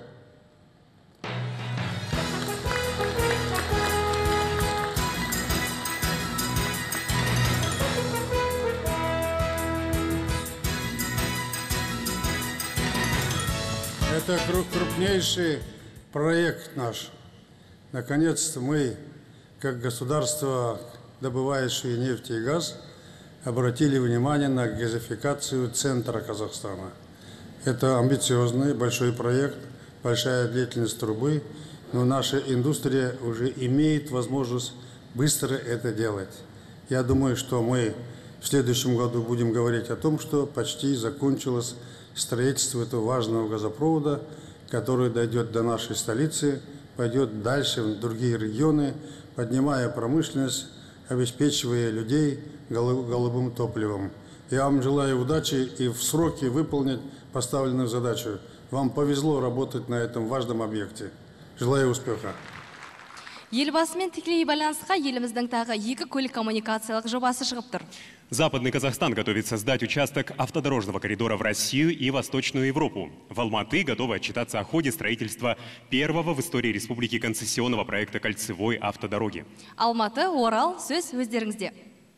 Это крупнейший проект наш. Наконец-то мы, как государство, добывающее нефть и газ, обратили внимание на газификацию центра Казахстана. Это амбициозный, большой проект, большая длительность трубы, но наша индустрия уже имеет возможность быстро это делать. Я думаю, что мы в следующем году будем говорить о том, что почти закончилось строительство этого важного газопровода, который дойдет до нашей столицы пойдет дальше в другие регионы, поднимая промышленность, обеспечивая людей голубым топливом. Я вам желаю удачи и в сроки выполнить поставленную задачу. Вам повезло работать на этом важном объекте. Желаю успеха. Елбасымен тікелей байланысқа еліміздің тағы 2 көлік коммуникациялық жобасы шығып тұр. Западный Казахстан готовит создать участок автодорожного коридора в Россию и Восточную Европу. В Алматы готовы отчитаться о ходе строительства первого в истории республики концессионного проекта кольцевой автодороги. Алматы, Орал, сөз өздеріңізде.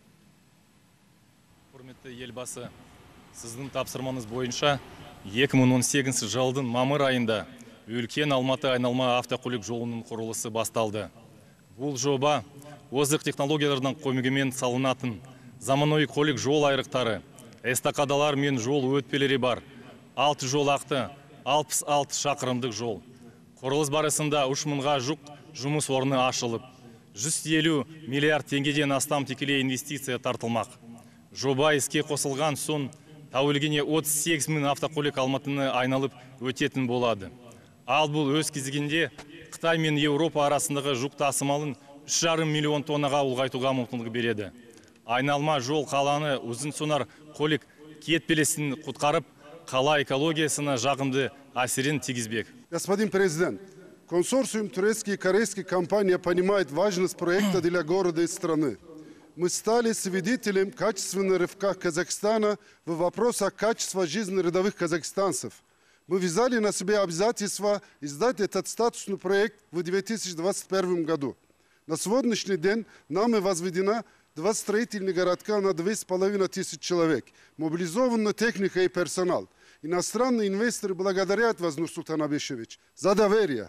Құрметті елбасы, сіздің тапсырмаңыз бойынша 2018 жылдың мамыр айында үлкен Алматы айналма автокөлік жолының құрылысы басталды. Бұл жоба озық технологиялардан көмегімен салынатын заманауи көлік жол айрықтары, эстакадалар мен жол өтпелері бар. 6 жолақты 66 шақырымдық жол. Құрылыс барысында 3000-ға жуық жұмыс орны ашылып, 150 миллиард теңгеден астам тікелей инвестиция тартылмақ. Жоба іске қосылған соң тәулігіне 38 000 автокөлік Алматыны айналып өтетін болады. Ал бұл өз кезегінде Қытай мен Еуропа арасындағы жүк тасымалын 3,5 миллион тоннаға ұлғайтуға мүмкіндік береді. Айналма жол қаланы ұзын сонар көлік кетпелесін құтқарып, қала экологиясына жағымды әсерін тигізбек. Господин президент, консорциум турецкие и корейские компании понимает важность проекта для города и страны. Мы стали свидетелем качественного рывка Казахстана в вопросах качества жизни рядовых казахстанцев. Мы взяли на себя обязательство издать этот статусный проект в 2021 году. На сегодняшний день нами возведена 2 строительных городка на 2500 человек, мобилизована техника и персонал. Иностранные инвесторы благодарят вас, Нурсултан Абишевич, за доверие.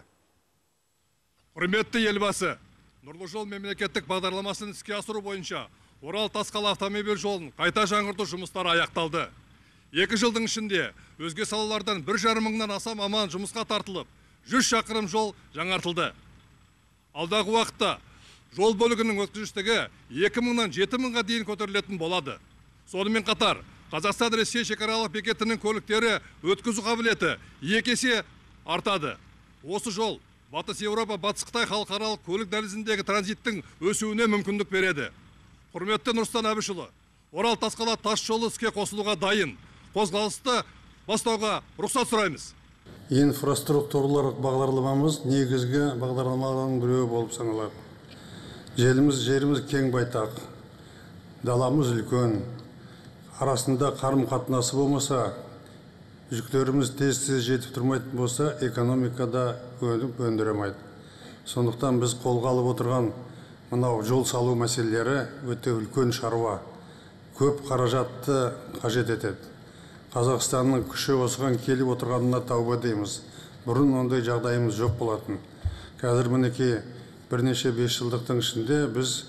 Құрметті елбасы, Нұрлы жол мемлекеттік бағдарламасын іске асыру бойынша Орал-Тасқала автомобиль жолын қайта жаңғырту жұмыстары аяқталды. 2 жылдың ішінде өзге салалардан 1,5 мыңнан аса маман жұмысқа тартылып, 100 шақырым жол жаңартылды. Алдағы уақытта жол бөлігінің өткізгіштігі 2000-нан 7000-ға дейін көтерілетін болады. Сонымен қатар, Қазақстан-Ресей шекаралық бекетінің көліктері өткізу қабілеті 2 есе артады. Осы жол Батыс Еуропа, Батыс Қытай халықаралық көлік дәлізіндегі транзиттің өсуіне мүмкіндік береді. Құрметті Нұрсұлтан Әбішұлы, Орал-Тасқала тас жолы іске қосылуға дайын. Қозғалысты бастауға рұқсат сұраймыз. Инфраструктуралар бағдарламамыз негізгі бағдарламалардың біреуі болып саналады. Жеріміз кең байтақ, даламыз үлкен, арасында қарым-қатынасы болмаса, жүктеріміз тез жетіп тұрмайтын болса, экономикада өндіремейді. Сондықтан біз қолға алып отырған мынау жол салу мәселелері өте үлкен шаруа, көп қаражатты қажет етеді. Қазақстанның күші осыған келіп отырғанына тәуба дейміз. Бұрын ондай жағдайымыз жоқ болатын. Қазір мінекей бірнеше 5 жылдықтың ішінде біз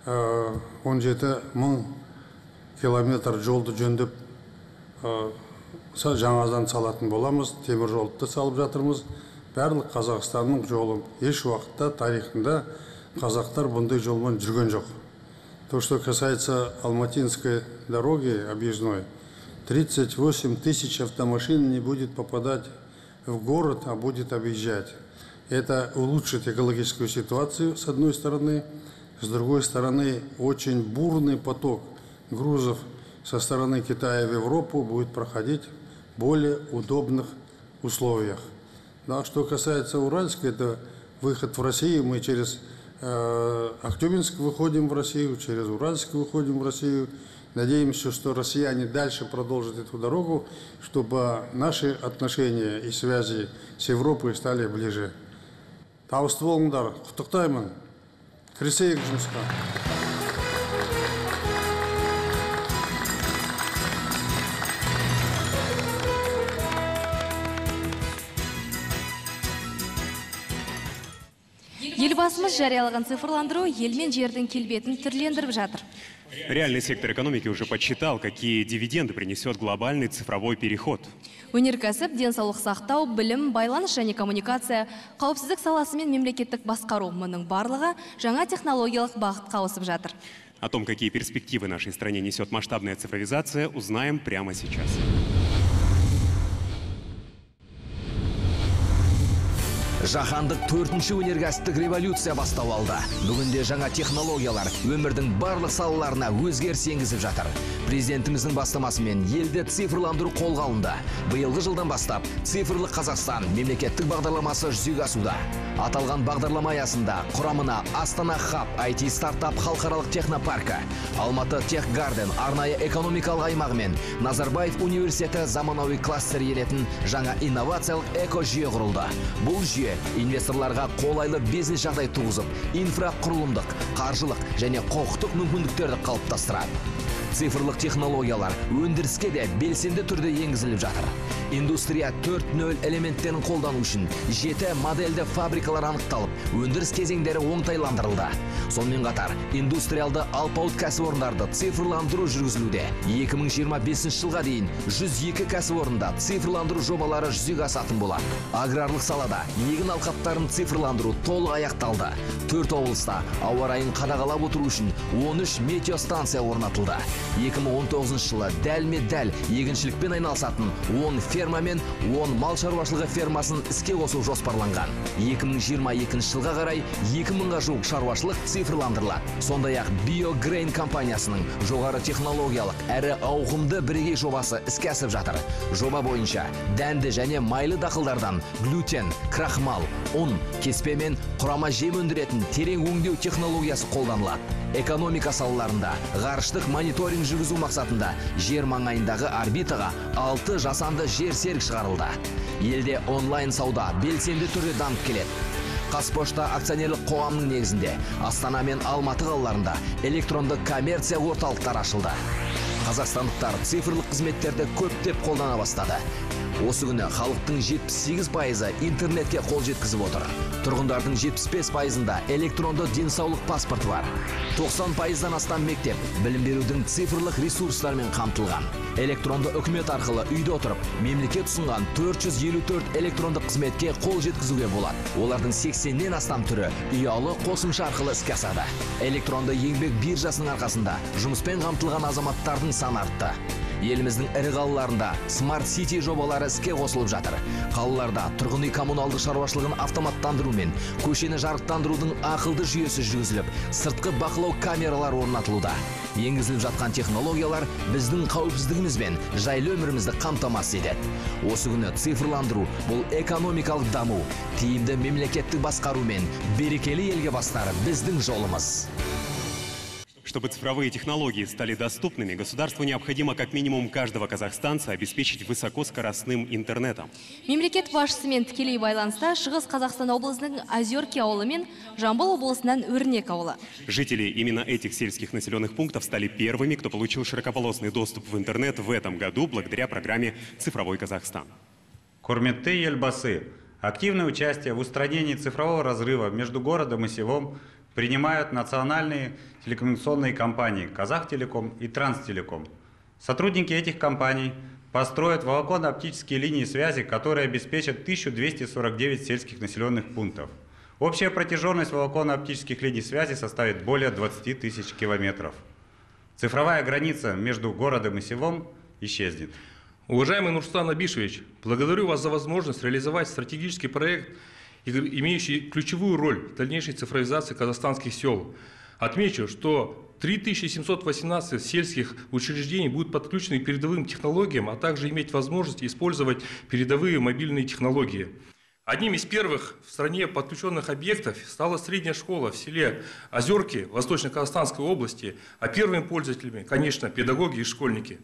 17 000 километр жолды жөндеп жаңадан салатын боламыз. Темір жолды салып жатырмыз. Барлық Қазақстанның жолы еш уақытта тарихында қазақтар бұндай жолмен жүрген жоқ. То, что касается Алматинской дороги объездной, 38 000 автомашин не будет попадать в город, а будет объезжать. Это улучшит экологическую ситуацию, с одной стороны. С другой стороны, очень бурный поток грузов со стороны Китая в Европу будет проходить в более удобных условиях. Да, что касается Уральска, это выход в Россию. Мы через Актюбинск выходим в Россию, через Уральск выходим в Россию. Надеемся, что россияне дальше продолжат эту дорогу, чтобы наши отношения и связи с Европой стали ближе. Табысты болыңдар, құттықтаймын. Кірісейік жұмысқа. Елбасымыз жариялаған цифрландыру ел мен жердің келбетін түрлендіріп жатыр. Реальный сектор экономики уже подсчитал, какие дивиденды принесет глобальный цифровой переход. Өнеркәсіп, денсаулық сақтау, білім, байланыс және коммуникация, қауіпсіздік саласы мен мемлекеттік басқару мұның барлығы жаңа технологиялық бағытқа ауысып жатыр. О том, какие перспективы нашей стране несет масштабная цифровизация, узнаем прямо сейчас. Жаһандық 4-ші өнеркәсіптік революция бастау алды. Бүгінде жаңа технологиялар өмірдің барлық салаларына өзгеріс енгізіп жатыр. Президентіміздің бастамасымен елді цифрландыру қолға алынды. Биылғы жылдан бастап цифрлық Қазақстан мемлекеттік бағдарламасы жүзеге асуда. Аталған бағдарлама аясында құрамына Астана Хаб IT стартап халықаралық технопаркі, Алматы Тех Гарден арнайы экономикалық аймағы мен Назарбаев университеті заманауи кластер енетін жаңа инновациялық эко-жүйе құрылды. Бұл жүйе инвесторларға қолайлы бизнес жағдай туғызып, инфрақұрылымдық, қаржылық және құқықтық мүмкіндіктерді қалыптастырады. Цифрлық технологиялар өндіріске де белсенді түрде енгізіліп жатыр. Индустрия 4.0 элементтерін қолдану үшін 7 модельді фабрикалар анықталып, өндіріс кезеңдері оңтайландырылды. Сонымен қатар, индустриалды алпауыт кәсіпорындарды цифрландыру жүргізілуде. 2025 жылға дейін 102 кәсіпорында цифрландыру жобалары жүзеге асатын болады. Аграрлық салада егін алқаптарын цифрландыру толық аяқталды. 4 облыста ауа райын қадағалап отыру үшін 13 метеостанция орнатылды. 2019 жылы дәлме-дәл егіншілікпен айналысатын 10 ферма мен 10 мал шаруашылығы фермасын іске қосу жоспарланған. 2022 жылға қарай 2000-ға жуық шаруашылық цифрландырылады. Сондай-ақ BioGrain компаниясының жоғары технологиялық әрі ауқымды бірегей жобасы іске асып жатыр. Жоба бойынша дәнді және майлы дақылдардан глютен, крахмал, ұн, кеспе мен құрама жем өндіретін терең өңдеу технологиясы қолданылады. Экономика салаларында ғарыштық мониторинг жүргізу мақсатында жер маңайындағы орбитаға 6 жасанды жер серік шығарылды. Елде онлайн сауда белсенді түрде дамып келеді. Қазпошта акционерлік қоғамның негізінде Астана мен Алматы қалаларында электронды коммерция орталықтар ашылды. Қазақстандықтар цифрлық қызметтерді көптеп қолдана бастады. Осы күні халықтың 78% интернетке қол жеткізіп отыр. Тұрғындардың 75%-ында электронды денсаулық паспорты бар. 90%-дан астам мектеп білім берудің цифрлық ресурстармен қамтылған. Электронды үкімет арқылы үйде отырып, мемлекет ұсынған 454 электронды қызметке қол жеткізуге болады. Олардың 80-нен астам түрі ұялы қосымша арқылы іске асады. Электронды еңбек биржасының арқасында жұмыспен қамтылған азаматтардың саны артты. Еліміздің ірі қалаларында Smart City жобалары іске қосылып жатыр. Қалаларда тұрғын үй коммуналдық шаруашылығын автоматтандыру мен көшені жарықтандырудың ақылды жүйесі жүргізіліп, сыртқы бақылау камералар орнатылуда. Енгізіліп жатқан технологиялар біздің қауіпсіздігіміз бен жайлы өмірімізді қамтамасыз етеді. Осы күні цифрландыру бұл экономикалық даму, тиімді мемлекеттік басқару мен берекелі елге бастары біздің жолымыз. Чтобы цифровые технологии стали доступными, государству необходимо как минимум каждого казахстанца обеспечить высокоскоростным интернетом. Мемлекет басшысымен тікелей байланыста Шығыс Қазақстан облысының Озерки ауылы мен Жамбыл облысынан Өрнек ауылы. Жители именно этих сельских населенных пунктов стали первыми, кто получил широкополосный доступ в интернет в этом году благодаря программе «Цифровой Казахстан». Құрметті елбасы, активное участие в устранении цифрового разрыва между городом и селом принимают национальные телекоммуникационные компании «Казахтелеком» и «Транстелеком». Сотрудники этих компаний построят волоконно-оптические линии связи, которые обеспечат 1249 сельских населенных пунктов. Общая протяженность волоконно-оптических линий связи составит более 20 тысяч километров. Цифровая граница между городом и селом исчезнет. Уважаемый Нурсултан Абишевич, благодарю вас за возможность реализовать стратегический проект, имеющий ключевую роль в дальнейшей цифровизации казахстанских сел. Отмечу, что 3718 сельских учреждений будут подключены к передовым технологиям, а также иметь возможность использовать передовые мобильные технологии. Одним из первых в стране подключенных объектов стала средняя школа в селе Озерки Восточно-Казахстанской области, а первыми пользователями, конечно, педагоги и школьники.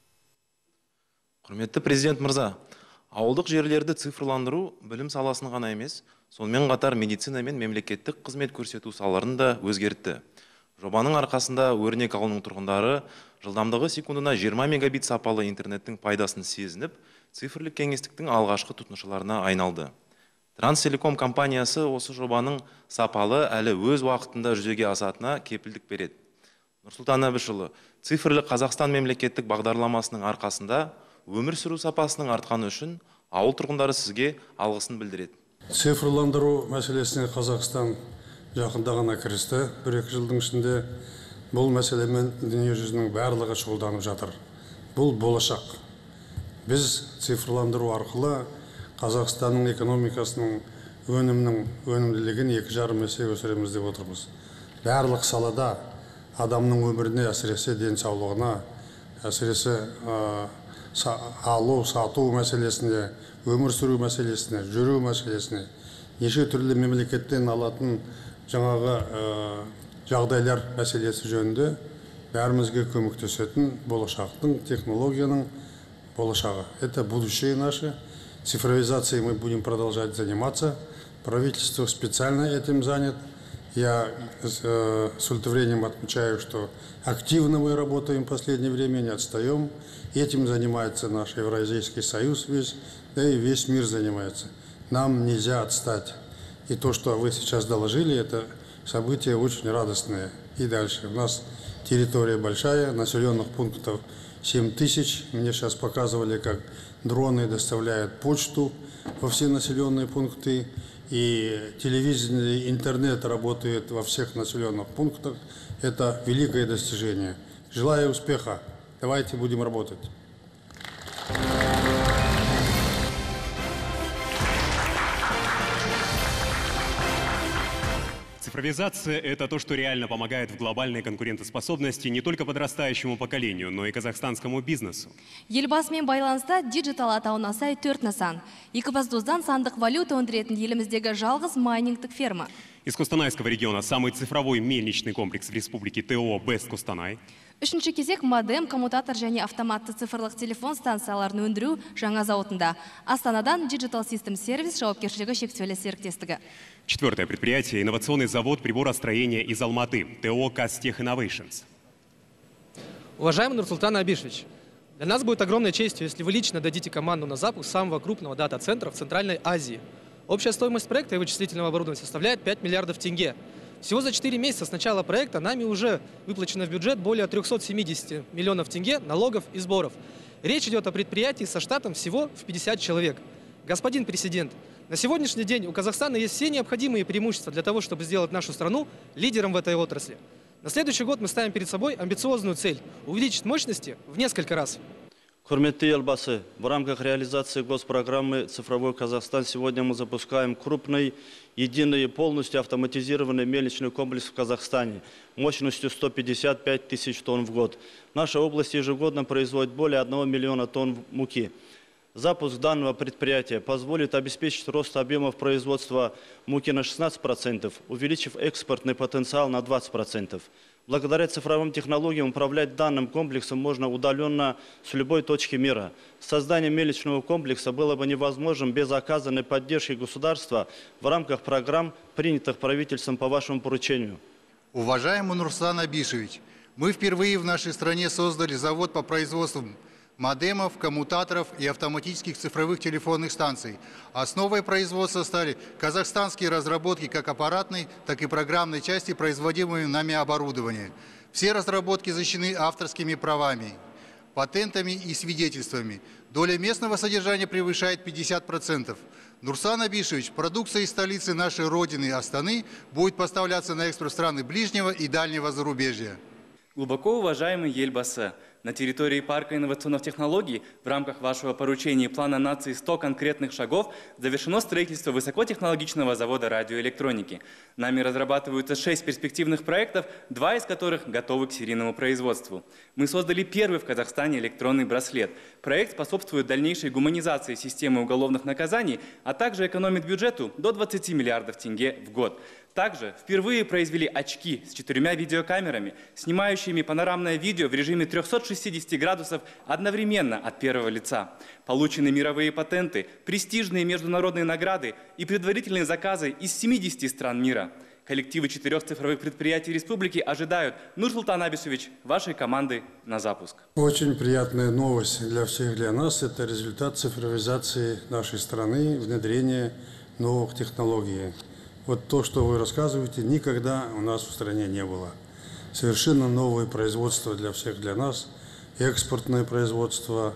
Құрметті президент мырза, ауылдық жерлерді цифрландыру білім саласын ғана емес, сонымен қатар медицина мен мемлекеттік қызмет көрсету салаларын да өзгертті. Жобаның арқасында Өрнек ауылының тұрғындары жылдамдығы секундына 20 мегабит сапалы интернеттің пайдасын сезініп, цифрлік кеңістіктің алғашқы тұтынушыларына айналды. Транстелеком компаниясы осы жобаның сапалы әлі өз уақытында жүзеге асатына кепілдік береді. Нұрсұлтан Әбішұлы, цифрлы Қазақстан мемлекеттік бағдарламасының арқасында өмір сүру сапасының артқаны үшін ауыл тұрғындары сізге алғысын білдіреді. Цифрландыру мәселесіне Қазақстан жақында ғана кірісті. 1-2 жылдың ішінде бұл мәселемен дүние жүзінің барлығы шұғылданып жатыр. Бұл болашақ. Біз цифрландыру арқылы Қазақстанның экономикасының өнімділігін 2,5 есе өсіреміз деп отырмыз. Барлық салада адамның өміріне, әсіресе денсаулығына, әсіресе алу, сату мәселесіне, өмір сүру мәселесіне, жүру мәселесіне, неше түрлі мемлекеттен алатын жаңағы жағдайлар мәселесі жөнінде бәрімізге көмектесетін болашақтың, технологияның болашағы. Это будущее наше. Цифровизацией мы будем продолжать заниматься. Правительство специально этим занято. Я с удовлетворением отмечаю, что активно мы работаем в последнее время, не отстаем. Этим занимается наш Евразийский союз весь, да и весь мир занимается. Нам нельзя отстать. И то, что вы сейчас доложили, это событие очень радостное. И дальше. У нас территория большая, населенных пунктов 7000. Мне сейчас показывали, как дроны доставляют почту во все населенные пункты. И телевидение, интернет работает во всех населенных пунктах. Это великое достижение. Желаю успеха. Давайте будем работать. Цифровизация – это то, что реально помогает в глобальной конкурентоспособности не только подрастающему поколению, но и казахстанскому бизнесу. Елбасымен байланыста диджитал атауына сай 4 нысан. Екібастұздан сандық валюта өндіретін еліміздегі жалғыз майнингтік ферма. Из Костанайского региона самый цифровой мельничный комплекс в республике ТО «Бест Костанай». Үшінші кезек модем, коммутатор және автоматты цифрлық телефон станцияларын өндіру жаңа зауытында. Астанадан Digital System Service жауапкершілігі шектеулі серіктестігі. 4-е предприятие – инновационный завод приборостроения из Алматы, ТО «Казтех Innovations». Уважаемый Нурсултан Абишевич, для нас будет огромной честью, если вы лично дадите команду на запуск самого крупного дата-центра в Центральной Азии. Общая стоимость проекта и вычислительного оборудования составляет 5 миллиардов тенге. Всего за 4 месяца с начала проекта нами уже выплачено в бюджет более 370 миллионов тенге налогов и сборов. Речь идет о предприятии со штатом всего в 50 человек. Господин президент, на сегодняшний день у Казахстана есть все необходимые преимущества для того, чтобы сделать нашу страну лидером в этой отрасли. На следующий год мы ставим перед собой амбициозную цель – увеличить мощности в несколько раз. Құрметті елбасы, в рамках реализации госпрограммы «Цифровой Казахстан» сегодня мы запускаем крупный, единый и полностью автоматизированный мельничный комплекс в Казахстане мощностью 155 тысяч тонн в год. Наша область ежегодно производит более 1 миллиона тонн муки. Запуск данного предприятия позволит обеспечить рост объемов производства муки на 16%, увеличив экспортный потенциал на 20%. Благодаря цифровым технологиям управлять данным комплексом можно удаленно с любой точки мира. Создание мельничного комплекса было бы невозможным без оказанной поддержки государства в рамках программ, принятых правительством по вашему поручению. Уважаемый Нурсултан Абишевич, мы впервые в нашей стране создали завод по производству модемов, коммутаторов и автоматических цифровых телефонных станций. Основой производства стали казахстанские разработки как аппаратной, так и программной части производимого нами оборудования. Все разработки защищены авторскими правами, патентами и свидетельствами. Доля местного содержания превышает 50%. Нурсултан Абишевич, продукция из столицы нашей родины Астаны будет поставляться на экспорт в страны ближнего и дальнего зарубежья. Глубоко уважаемый Елбасы, на территории парка инновационных технологий в рамках вашего поручения и плана нации 100 конкретных шагов завершено строительство высокотехнологичного завода радиоэлектроники. Нами разрабатываются 6 перспективных проектов, 2 из которых готовы к серийному производству. Мы создали первый в Казахстане электронный браслет. Проект способствует дальнейшей гуманизации системы уголовных наказаний, а также экономит бюджету до 20 миллиардов тенге в год. Также впервые произвели очки с 4 видеокамерами, снимающими панорамное видео в режиме 360 градусов одновременно от первого лица. Получены мировые патенты, престижные международные награды и предварительные заказы из 70 стран мира. Коллективы 4 цифровых предприятий республики ожидают, Нурсултан Абишевич, вашей команды на запуск. Очень приятная новость для всех, для нас. Это результат цифровизации нашей страны, внедрения новых технологий. Вот то, что вы рассказываете, никогда у нас в стране не было. Совершенно новое производство для всех, для нас. Экспортное производство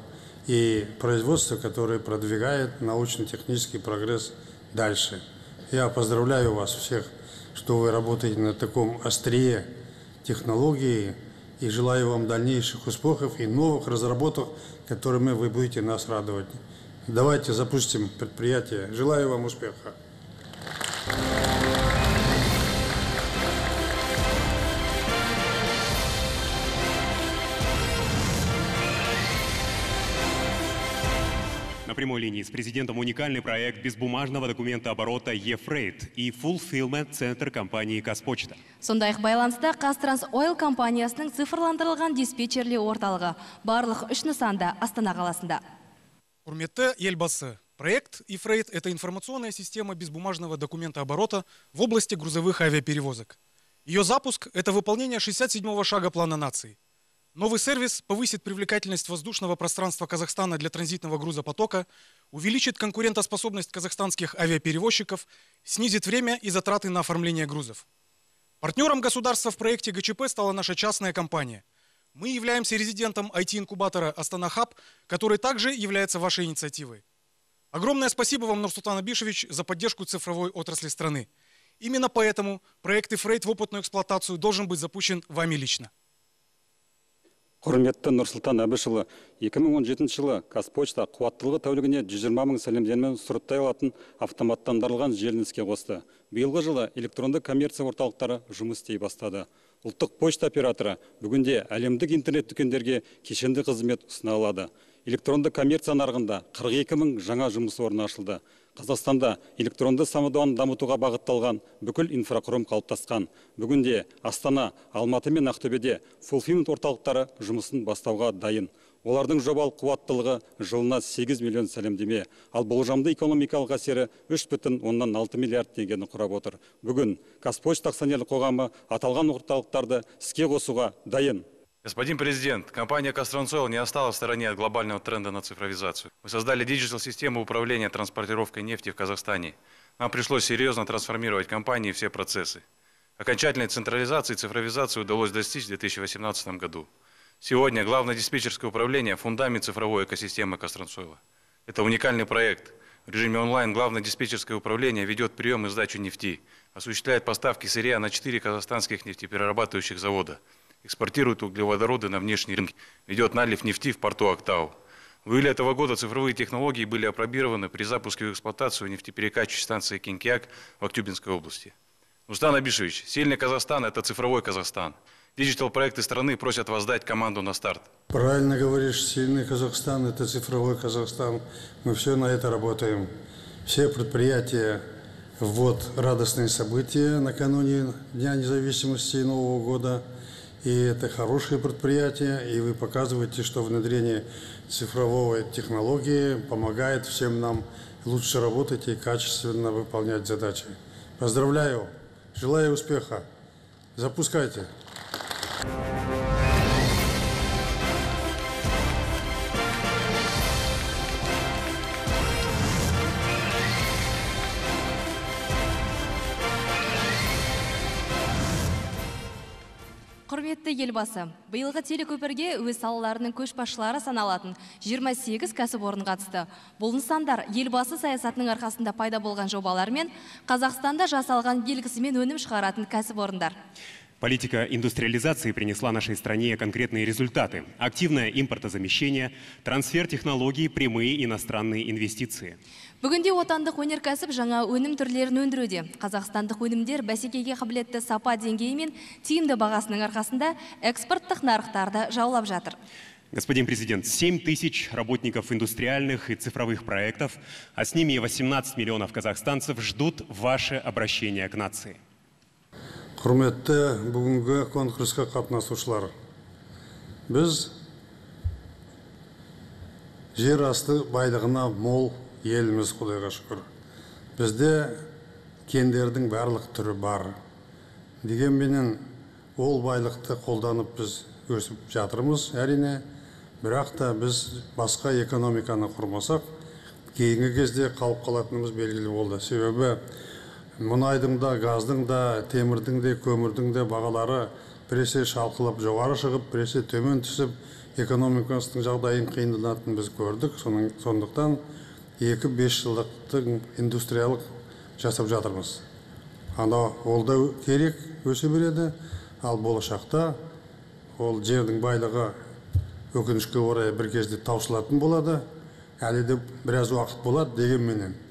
и производство, которое продвигает научно-технический прогресс дальше. Я поздравляю вас всех, что вы работаете на таком острие технологии, и желаю вам дальнейших успехов и новых разработок, которыми вы будете нас радовать. Давайте запустим предприятие. Желаю вам успеха. На прямой линии с президентом уникальный проект безбумажного документа оборота e-Freight и Fulfillment центр компании «Казпочта». Сондай-ақ байланыста Қазтрансойл компаниясының цифрландырылған диспетчерлі орталығы барлық 3 нысанда Астана қаласында. Құрметті елбасы, проект e-Freight – это информационная система безбумажного документа оборота в области грузовых авиаперевозок. Ее запуск – это выполнение 67-го шага плана нации. Новый сервис повысит привлекательность воздушного пространства Казахстана для транзитного грузопотока, увеличит конкурентоспособность казахстанских авиаперевозчиков, снизит время и затраты на оформление грузов. Партнером государства в проекте ГЧП стала наша частная компания. Мы являемся резидентом IT-инкубатора Астана Хаб, который также является вашей инициативой. Огромное спасибо вам, Нурсултан Абишевич, за поддержку цифровой отрасли страны. Именно поэтому проект e-Freight в опытную эксплуатацию должен быть запущен вами лично. Құрметті Нұрсұлтан Әбішұлы, 2017 жылы Қазпочта қуаттылығы тәулігіне 120 мың сәлемдермен сұрыптай алатын автоматтандырылған желіні іске қосты. Биылғы жылы электронды коммерция орталықтары жұмыс істей бастады. Ұлттық почта операторы бүгінде әлемдік интернет дүкендерге кешенді қызмет ұсына алады. Электронды коммерция нарығында 42 мың жаңа жұмыс орны ашылды. Қазақстанда электронды самодуан дамытуға бағытталған бүкіл инфрақұрылым қалыптасқан. Бүгінде Астана, Алматы мен Ақтөбеде Fulfillment орталықтары жұмысын бастауға дайын. Олардың жобалық қуаттылығы жылына 8 миллион сәлемдеме, ал болжамды экономикалық әсері 3,6 миллиард теңгені құрап отыр. Бүгін Қазпочта акционерлік қоғамы аталған орталықтарды іске қосуға дайын. Господин президент, компания «Казтрансойл» не осталась в стороне от глобального тренда на цифровизацию. Мы создали диджитал-систему управления транспортировкой нефти в Казахстане. Нам пришлось серьезно трансформировать компании и все процессы. Окончательной централизации и цифровизации удалось достичь в 2018 году. Сегодня главное диспетчерское управление – фундамент цифровой экосистемы «Казтрансойла». Это уникальный проект. В режиме онлайн главное диспетчерское управление ведет прием и сдачу нефти, осуществляет поставки сырья на 4 казахстанских нефтеперерабатывающих завода, экспортирует углеводороды на внешний рынок, ведет налив нефти в порту Актау. В июле этого года цифровые технологии были опробированы при запуске в эксплуатацию нефтеперекачивающей станции Кинкиак в Актюбинской области. Нурсултан Абишевич, сильный Казахстан – это цифровой Казахстан. Диджитал-проекты страны просят вас дать команду на старт. Правильно говоришь, сильный Казахстан – это цифровой Казахстан. Мы все на это работаем. Все предприятия, вот радостные события накануне Дня независимости и Нового года. И это хорошие предприятия, и вы показываете, что внедрение цифровой технологии помогает всем нам лучше работать и качественно выполнять задачи. Поздравляю, желаю успеха. Запускайте. Құрметті елбасы, биылғы телекөпірге өз салаларының көшбасшылары саналатын 28 кәсіпорын қатысты. Бұл нысандар елбасы саясатының арқасында пайда болған жобалар мен Қазақстанда жасалған белгісімен өнім шығаратын кәсіпорындар. Политика индустриализации принесла нашей стране конкретные результаты. Активное импортозамещение, трансфер технологий, прямые иностранные инвестиции. Бүгінде отандық өнеркәсіп жаңа өнім түрлерін өндіруде. Қазақстандық өнімдер бәсекеге қабілетті сапа деңгейі мен тиімді бағасының арқасында экспорттық нарықтарды жаулап жатыр. Господин президент, 7 тысяч работников индустриальных и цифровых проектов, а с ними 18 миллионов казахстанцев ждут ваше обращение к нации. Құрметті бүгінгі конкурсқа қатынасушылар, біз жер асты байлығына мол еліміз, Құдайға шүкір. Бізде кендердің барлық түрі бар. Дегенменен ол байлықты қолданып біз өсіп жатырмыз, әрине. Бірақ та біз басқа экономиканы құрмасақ, кейінгі кезде қалып қалатынымыз белгілі болды. Себебі мұнайдың да, газдың да, темірдің де, көмірдің де бағалары біресе шалқылап жоғары шығып, біресе төмен түсіп, экономикасының жағдайын қиындататын біз көрдік. Сондықтан 2-5 жылдықтың индустриялық жасап жатырмыз. Ол да керек өсе береді, ал болашақта ол жердің байлығы өкінішке орай бір кезде таусылатын болады. Әлі де біраз уақыт болады дегенменен.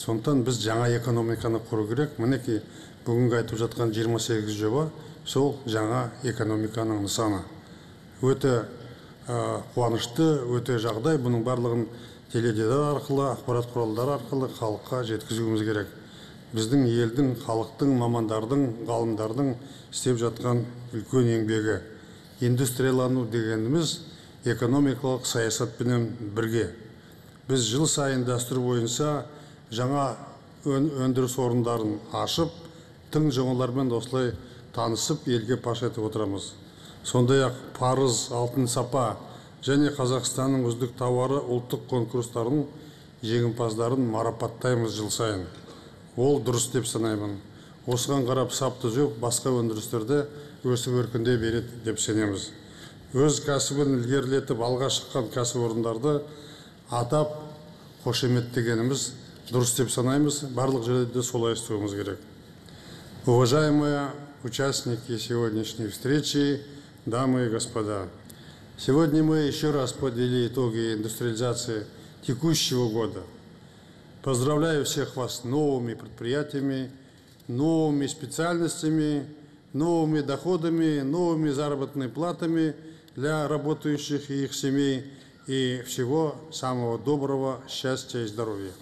Сондықтан біз жаңа экономиканы құру керек. Мінекей бүгінгі айтып жатқан 28 жоба сол жаңа экономиканың нысаны. Өте қуанышты, өте жағдай. Бұның барлығын теледидар арқылы, ақпарат құралдары арқылы халыққа жеткізуіміз керек. Біздің елдің, халықтың, мамандардың, ғалымдардың істеп жатқан үлкен еңбегі. Индустриялану дегеніміз экономикалық саясатпенен бірге. Біз жыл сайын дәстүр бойынша жаңа өндіріс орындарын ашып, тың жаңалармен осылай танысып, елге паш етіп отырамыз. Сондай-ақ парыз, алтын сапа және Қазақстанның үздік тауары ұлттық конкурстарының жеңімпаздарын марапаттаймыз жыл сайын. Ол дұрыс деп санаймын. Осыған қарап сапты жоқ, басқа өндірістерде өсіп өркендей береді деп сенеміз. Өз кәсібін ілгерілетіп алға шыққан кәсіпорындарды атап қошеметтегеніміз дұрыс деп санаймыз. Барлық жерде солай істеуіміз керек. Уважаемые участники сегодняшней встречи, дамы и господа, сегодня мы еще раз подвели итоги индустриализации текущего года. Поздравляю всех вас с новыми предприятиями, новыми специальностями, новыми доходами, новыми заработными платами для работающих и их семей. И всего самого доброго, счастья и здоровья.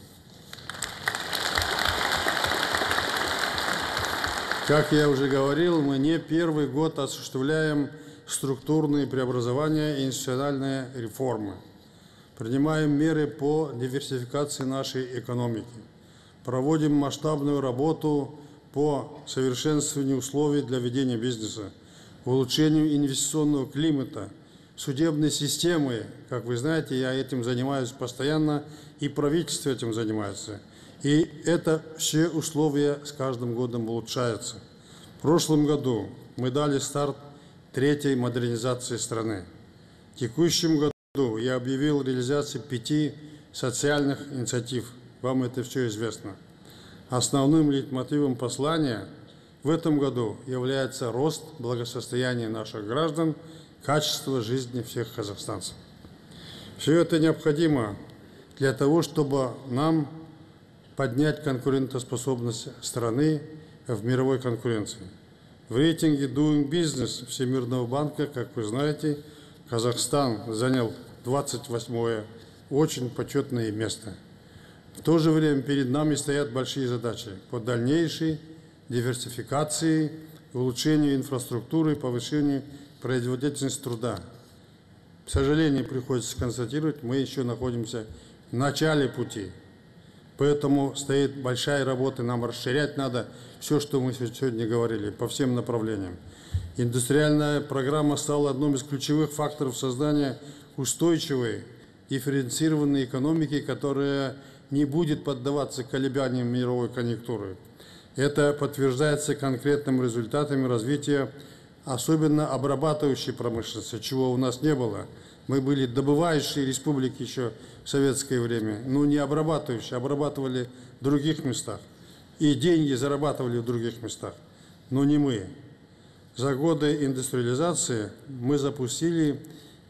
Как я уже говорил, мы не первый год осуществляем структурные преобразования и институциональные реформы. Принимаем меры по диверсификации нашей экономики. Проводим масштабную работу по совершенствованию условий для ведения бизнеса, улучшению инвестиционного климата, судебной системы. Как вы знаете, я этим занимаюсь постоянно, и правительство этим занимается. И это все условия с каждым годом улучшаются. В прошлом году мы дали старт третьей модернизации страны. В текущем году я объявил реализацию 5 социальных инициатив. Вам это все известно. Основным лейтмотивом послания в этом году является рост благосостояния наших граждан, качество жизни всех казахстанцев. Все это необходимо для того, чтобы нам поднять конкурентоспособность страны в мировой конкуренции. В рейтинге Doing Business Всемирного банка, как вы знаете, Казахстан занял 28-е, очень почетное место. В то же время перед нами стоят большие задачи по дальнейшей диверсификации, улучшению инфраструктуры и повышению производительности труда. К сожалению, приходится констатировать, мы еще находимся в начале пути. Поэтому стоит большая работа, нам расширять надо все, что мы сегодня говорили, по всем направлениям. Индустриальная программа стала одним из ключевых факторов создания устойчивой, дифференцированной экономики, которая не будет поддаваться колебаниям мировой конъюнктуры. Это подтверждается конкретными результатами развития, особенно обрабатывающей промышленности, чего у нас не было. Мы были добывающие республики еще в советское время, но не обрабатывающие, обрабатывали в других местах. И деньги зарабатывали в других местах, но не мы. За годы индустриализации мы запустили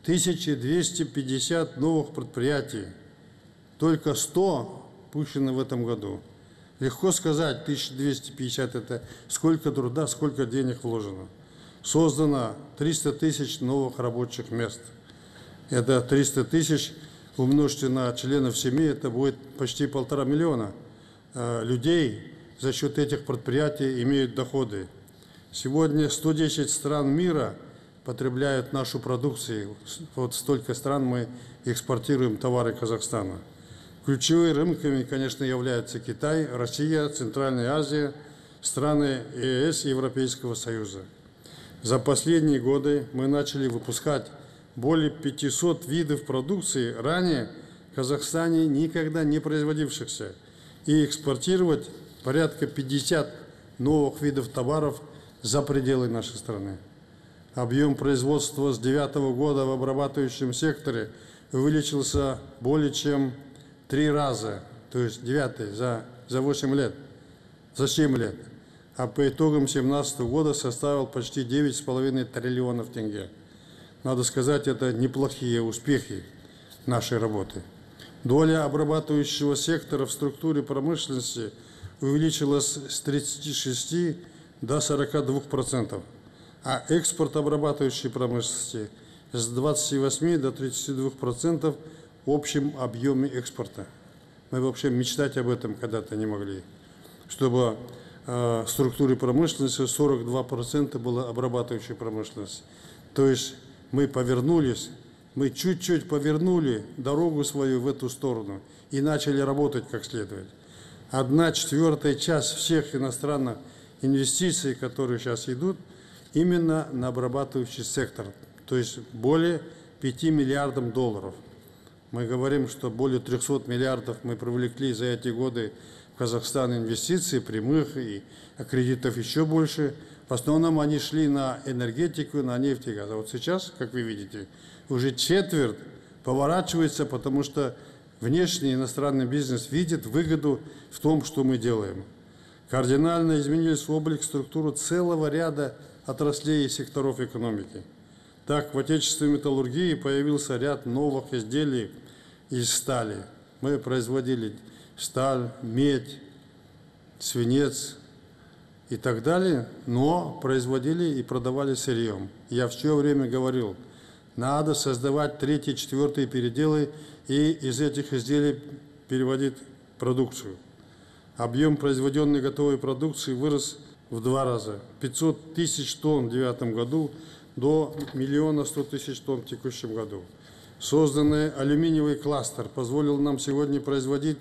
1250 новых предприятий. Только 100 пущены в этом году. Легко сказать, 1250 – это сколько труда, сколько денег вложено. Создано 300 тысяч новых рабочих мест. Это 300 тысяч умножьте на членов семьи, это будет почти 1,5 миллиона людей за счет этих предприятий имеют доходы. Сегодня 110 стран мира потребляют нашу продукцию. Вот столько стран мы экспортируем товары Казахстана. Ключевыми рынками, конечно, являются Китай, Россия, Центральная Азия, страны ЕС и Европейского Союза. За последние годы мы начали выпускать более 500 видов продукции, ранее в Казахстане никогда не производившихся, и экспортировать порядка 50 новых видов товаров за пределы нашей страны. Объем производства с 2009 года в обрабатывающем секторе увеличился более чем 3 раза, то есть 9 за 8 лет, за 7 лет, а по итогам 2017 года составил почти 9,5 триллионов тенге. Надо сказать, это неплохие успехи нашей работы. Доля обрабатывающего сектора в структуре промышленности увеличилась с 36 до 42%, а экспорт обрабатывающей промышленности с 28 до 32% в общем объеме экспорта. Мы вообще мечтать об этом когда-то не могли, чтобы в структуре промышленности 42% было обрабатывающей промышленности. То есть мы повернулись, мы чуть-чуть повернули дорогу свою в эту сторону и начали работать как следует. 1/4 часть всех иностранных инвестиций, которые сейчас идут, именно на обрабатывающий сектор, то есть более 5 миллиардов долларов. Мы говорим, что более 300 миллиардов мы привлекли за эти годы в Казахстан инвестиций, прямых и кредитов еще больше. В основном они шли на энергетику, на нефть и газ. А вот сейчас, как вы видите, уже четверть поворачивается, потому что внешний иностранный бизнес видит выгоду в том, что мы делаем. Кардинально изменились облик, структуру целого ряда отраслей и секторов экономики. Так, в отечественной металлургии появился ряд новых изделий из стали. Мы производили сталь, медь, свинец и так далее, но производили и продавали сырьем. Я все время говорил, надо создавать 3-й, 4-й переделы и из этих изделий переводить продукцию. Объем произведенной готовой продукции вырос в 2 раза. 500 тысяч тонн в 2009 году до 1 100 000 тонн в текущем году. Созданный алюминиевый кластер позволил нам сегодня производить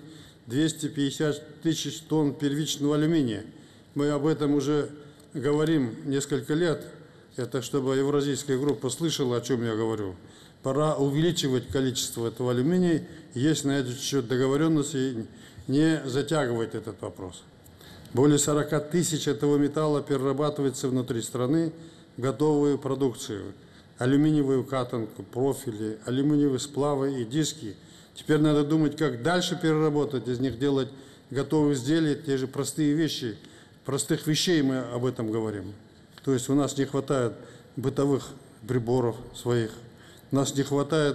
250 тысяч тонн первичного алюминия. Мы об этом уже говорим несколько лет. Это чтобы евразийская группа слышала, о чем я говорю. Пора увеличивать количество этого алюминия. Есть на этот счет договоренности, не затягивать этот вопрос. Более 40 тысяч этого металла перерабатывается внутри страны в готовую продукцию. Алюминиевую катанку, профили, алюминиевые сплавы и диски. Теперь надо думать, как дальше переработать, из них делать готовые изделия, те же простые вещи. Простых вещей мы об этом говорим. То есть у нас не хватает бытовых приборов своих, у нас не хватает,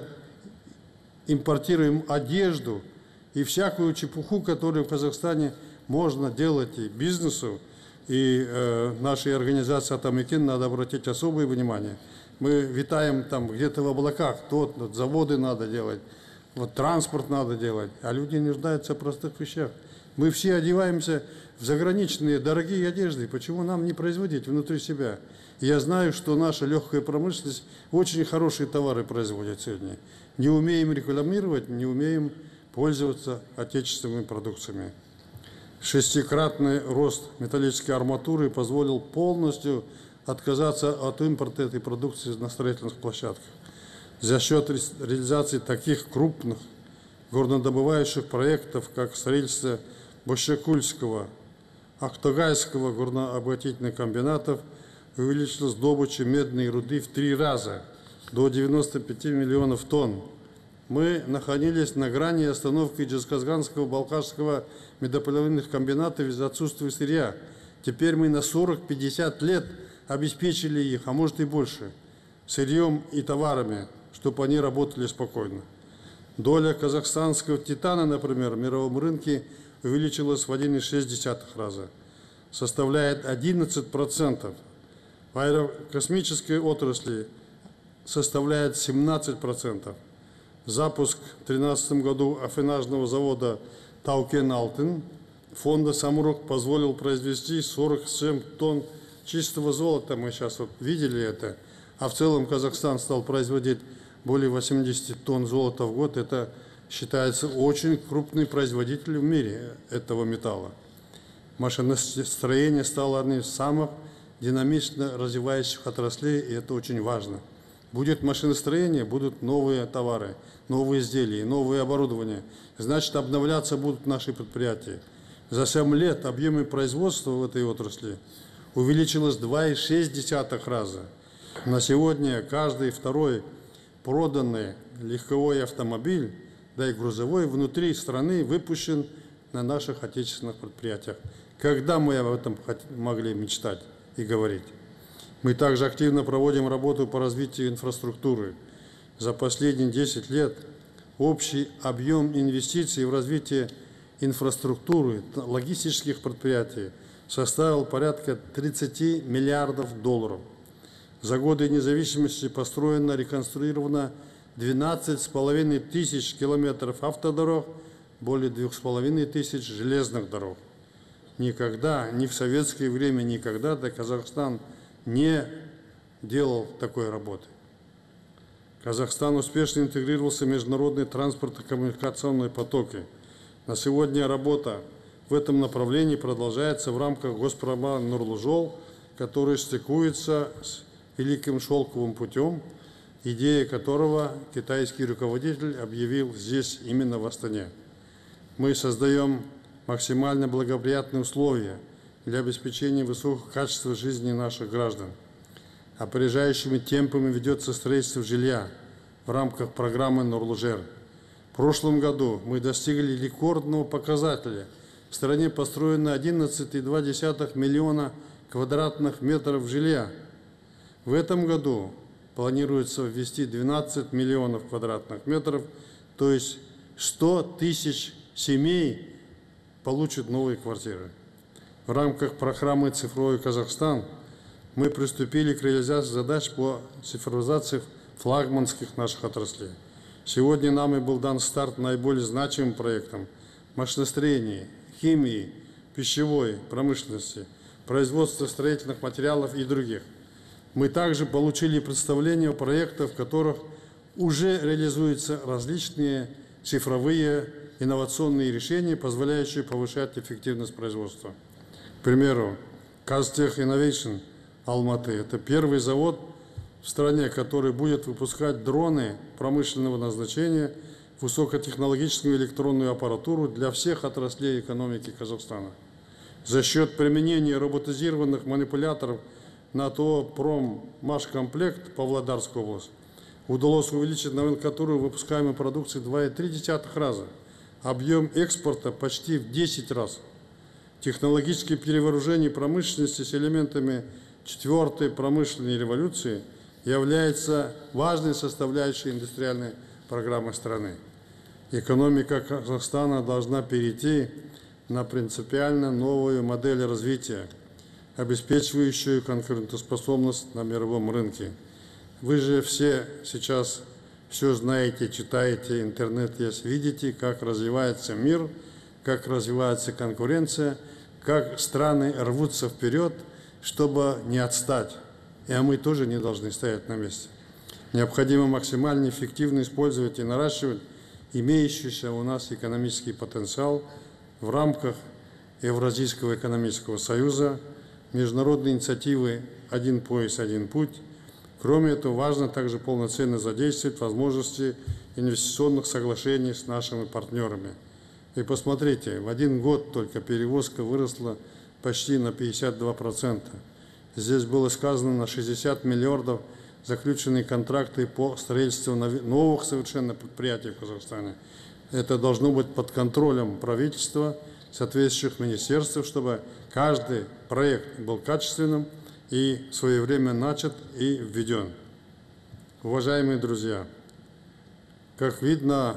импортируем одежду и всякую чепуху, которую в Казахстане можно делать и бизнесу, и нашей организации «Атамекен» надо обратить особое внимание. Мы витаем там где-то в облаках, вот заводы надо делать, вот транспорт надо делать, а люди не нуждаются в простых вещах. Мы все одеваемся в заграничные дорогие одежды, почему нам не производить внутри себя? Я знаю, что наша легкая промышленность очень хорошие товары производит сегодня. Не умеем рекламировать, не умеем пользоваться отечественными продукциями. 6-кратный рост металлической арматуры позволил полностью отказаться от импорта этой продукции на строительных площадках. За счет реализации таких крупных горнодобывающих проектов, как строительство Бошекульского, Актогайского горнообогатительных комбинатов, увеличилась добыча медной руды в 3 раза, до 95 миллионов тонн. Мы находились на грани остановки Джасказганского, Балкашского медополовинных комбинатов из-за отсутствия сырья. Теперь мы на 40-50 лет обеспечили их, а может и больше, сырьем и товарами, чтобы они работали спокойно. Доля казахстанского титана, например, в мировом рынке увеличилась в 1,6 раза, составляет 11%. В аэрокосмической отрасли составляет 17%. Запуск в 2013 году афинажного завода Таукен Алтын фонда Самрук позволил произвести 47 тонн чистого золота. Мы сейчас вот видели это. А в целом Казахстан стал производить более 80 тонн золота в год. Это считается очень крупный производитель в мире этого металла. Машиностроение стало одним из самых динамично развивающих отраслей, и это очень важно. Будет машиностроение, будут новые товары, новые изделия, новые оборудования. Значит, обновляться будут наши предприятия. За 7 лет объемы производства в этой отрасли увеличилось 2,6 раза. На сегодня каждый второй проданный легковой автомобиль, да и грузовой, внутри страны выпущен на наших отечественных предприятиях. Когда мы об этом могли мечтать и говорить? Мы также активно проводим работу по развитию инфраструктуры. За последние 10 лет общий объем инвестиций в развитие инфраструктуры, логистических предприятий составил порядка 30 миллиардов долларов. За годы независимости построено, реконструировано 12,5 тысяч километров автодорог, более 2,5 тысяч железных дорог. Никогда, ни в советское время, никогда Казахстан не делал такой работы. Казахстан успешно интегрировался в международные транспортно-коммуникационные потоки. На сегодня работа в этом направлении продолжается в рамках госпрограммы «Нурлы-жол», который стыкуется с Великим Шелковым путем, идея которого китайский руководитель объявил здесь, именно в Астане. Мы создаем максимально благоприятные условия для обеспечения высокого качества жизни наших граждан. Опережающими темпами ведется строительство жилья в рамках программы «Нурлы-жер». В прошлом году мы достигли рекордного показателя. В стране построено 11,2 миллиона квадратных метров жилья. В этом году планируется ввести 12 миллионов квадратных метров, то есть 100 тысяч семей получат новые квартиры. В рамках программы «Цифровой Казахстан» мы приступили к реализации задач по цифровизации флагманских наших отраслей. Сегодня нами был дан старт наиболее значимым проектам машиностроения, химии, пищевой промышленности, производства строительных материалов и других. Мы также получили представление о проектах, в которых уже реализуются различные цифровые инновационные решения, позволяющие повышать эффективность производства. К примеру, Казтех Innovation Алматы – это первый завод в стране, который будет выпускать дроны промышленного назначения, высокотехнологическую электронную аппаратуру для всех отраслей экономики Казахстана. За счет применения роботизированных манипуляторов на ТО «Проммашкомплект» Павлодарской области удалось увеличить номенклатуру выпускаемой продукции в 2,3 раза, объем экспорта почти в 10 раз. Технологическое перевооружение промышленности с элементами 4-й промышленной революции является важной составляющей индустриальной программы страны. Экономика Казахстана должна перейти на принципиально новую модель развития, обеспечивающую конкурентоспособность на мировом рынке. Вы же все сейчас все знаете, читаете, интернет есть, видите, как развивается мир, как развивается конкуренция, как страны рвутся вперед, чтобы не отстать. А мы тоже не должны стоять на месте. Необходимо максимально эффективно использовать и наращивать имеющийся у нас экономический потенциал в рамках Евразийского экономического союза, международной инициативы «Один пояс, один путь». Кроме этого, важно также полноценно задействовать возможности инвестиционных соглашений с нашими партнерами. И посмотрите, в один год только перевозка выросла почти на 52%. Здесь было сказано на 60 миллиардов заключенные контракты по строительству новых совершенно предприятий в Казахстане. Это должно быть под контролем правительства, соответствующих министерств, чтобы каждый проект был качественным и своевременно начат и введен. Уважаемые друзья, как видно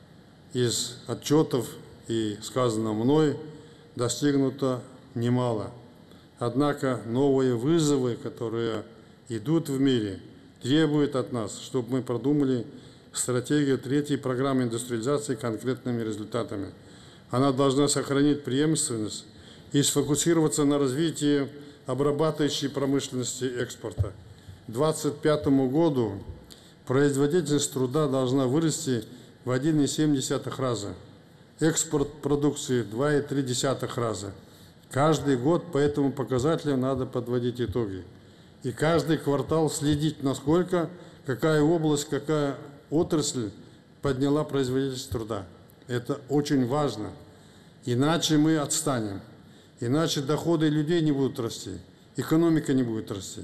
из отчетов и сказано мной, достигнуто немало. Однако новые вызовы, которые идут в мире, требуют от нас, чтобы мы продумали стратегию 3-й программы индустриализации конкретными результатами. Она должна сохранить преемственность и сфокусироваться на развитии обрабатывающей промышленности экспорта. К 2025 году производительность труда должна вырасти в 1,7 раза, экспорт продукции в 2,3 раза. Каждый год по этому показателю надо подводить итоги. И каждый квартал следить, насколько, какая область, какая отрасль подняла производительность труда. Это очень важно. Иначе мы отстанем. Иначе доходы людей не будут расти, экономика не будет расти.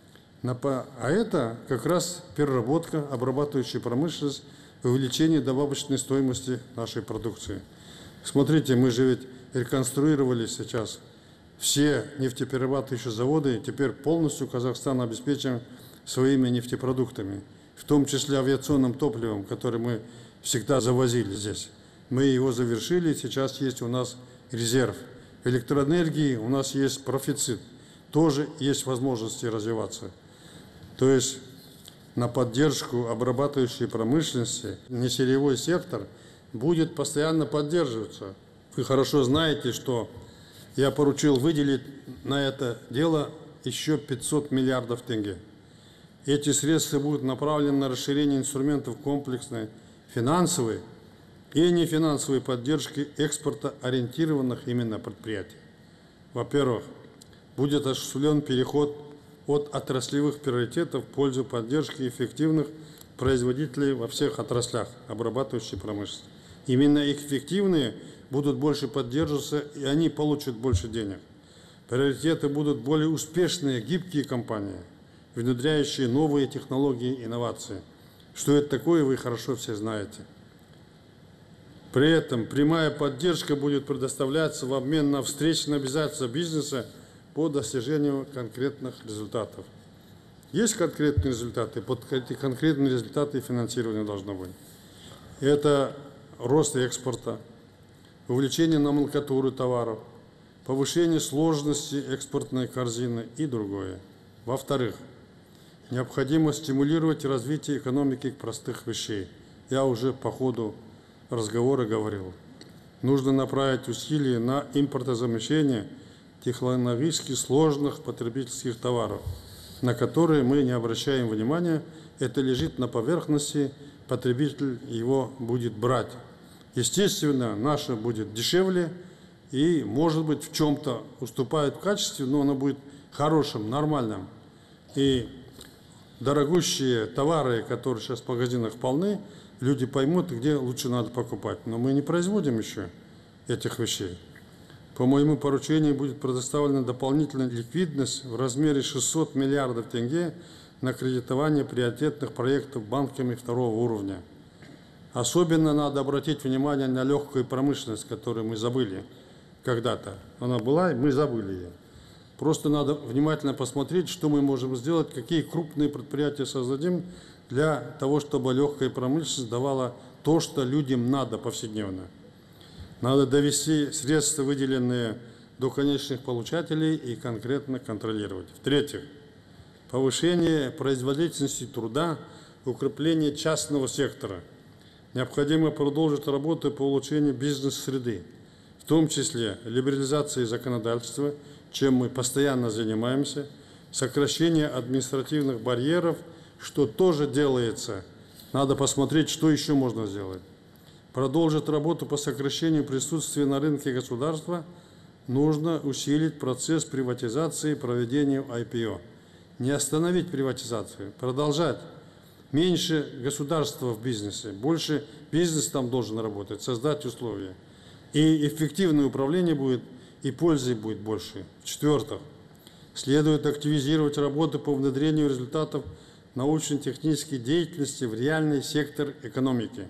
А это как раз переработка, обрабатывающая промышленность, увеличение добавочной стоимости нашей продукции. Смотрите, мы же ведь реконструировали сейчас все нефтеперерабатывающие заводы, теперь полностью Казахстан обеспечен своими нефтепродуктами, в том числе авиационным топливом, которое мы всегда завозили здесь. Мы его завершили, сейчас есть у нас резерв. В электроэнергии у нас есть профицит, тоже есть возможности развиваться. То есть на поддержку обрабатывающей промышленности несырьевой сектор будет постоянно поддерживаться. Вы хорошо знаете, что я поручил выделить на это дело еще 500 миллиардов тенге. Эти средства будут направлены на расширение инструментов комплексной финансовой и нефинансовой поддержки экспорта ориентированных именно предприятий. Во-первых, будет осуществлен переход от отраслевых приоритетов в пользу поддержки эффективных производителей во всех отраслях обрабатывающей промышленности. Именно эффективные будут больше поддерживаться, и они получат больше денег. Приоритеты будут более успешные, гибкие компании, внедряющие новые технологии и инновации. Что это такое, вы хорошо все знаете. При этом прямая поддержка будет предоставляться в обмен на встречные обязательства бизнеса по достижению конкретных результатов. Есть конкретные результаты, под эти конкретные результаты финансирования должно быть. Это рост экспорта, увеличение номенклатуры товаров, повышение сложности экспортной корзины и другое. Во-вторых, необходимо стимулировать развитие экономики простых вещей. Я уже по ходу разговора говорил. Нужно направить усилия на импортозамещение технологически сложных потребительских товаров, на которые мы не обращаем внимания. Это лежит на поверхности, потребитель его будет брать. Естественно, наше будет дешевле и, может быть, в чем-то уступает в качестве, но оно будет хорошим, нормальным. И дорогущие товары, которые сейчас в магазинах полны, люди поймут, где лучше надо покупать. Но мы не производим еще этих вещей. По моему поручению будет предоставлена дополнительная ликвидность в размере 600 миллиардов тенге на кредитование приоритетных проектов банками второго уровня. Особенно надо обратить внимание на легкую промышленность, которую мы забыли когда-то. Она была, мы забыли ее. Просто надо внимательно посмотреть, что мы можем сделать, какие крупные предприятия создадим для того, чтобы легкая промышленность давала то, что людям надо повседневно. Надо довести средства, выделенные до конечных получателей, и конкретно контролировать. В-третьих, повышение производительности труда, укрепление частного сектора. Необходимо продолжить работу по улучшению бизнес-среды, в том числе либерализации законодательства, чем мы постоянно занимаемся, сокращение административных барьеров, что тоже делается. Надо посмотреть, что еще можно сделать. Продолжить работу по сокращению присутствия на рынке государства. Нужно усилить процесс приватизации и проведению IPO. Не остановить приватизацию, продолжать. Меньше государства в бизнесе, больше бизнес там должен работать, создать условия. И эффективное управление будет, и пользы будет больше. В-четвертых, следует активизировать работу по внедрению результатов научно-технической деятельности в реальный сектор экономики.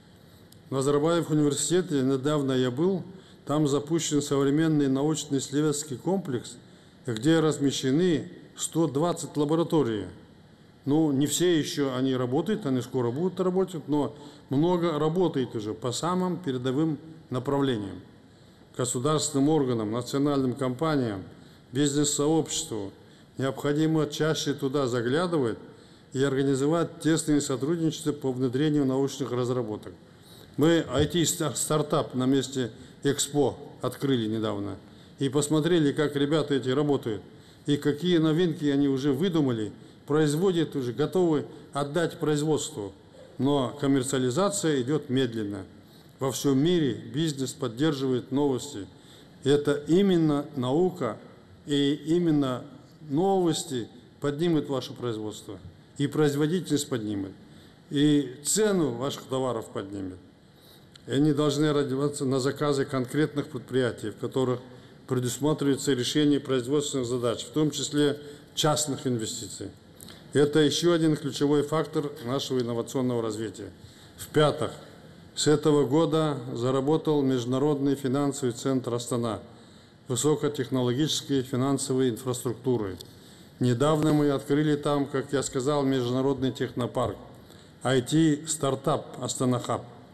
В Назарбаев университете недавно я был, там запущен современный научно-исследовательский комплекс, где размещены 120 лабораторий. Ну, не все еще они работают, они скоро будут работать, но много работает уже по самым передовым направлениям. Государственным органам, национальным компаниям, бизнес-сообществу необходимо чаще туда заглядывать и организовать тесное сотрудничество по внедрению научных разработок. Мы IT-стартап на месте Экспо открыли недавно и посмотрели, как ребята эти работают и какие новинки они уже выдумали, производят уже, готовы отдать производству. Но коммерциализация идет медленно. Во всем мире бизнес поддерживает новости. Это именно наука и именно новости поднимут ваше производство. И производительность поднимет, и цену ваших товаров поднимет. И они должны развиваться на заказы конкретных предприятий, в которых предусматривается решение производственных задач, в том числе частных инвестиций. Это еще один ключевой фактор нашего инновационного развития. В-пятых, с этого года заработал Международный финансовый центр Астана высокотехнологической финансовой инфраструктуры. Недавно мы открыли там, как я сказал, международный технопарк, IT-стартап Астана Хаб.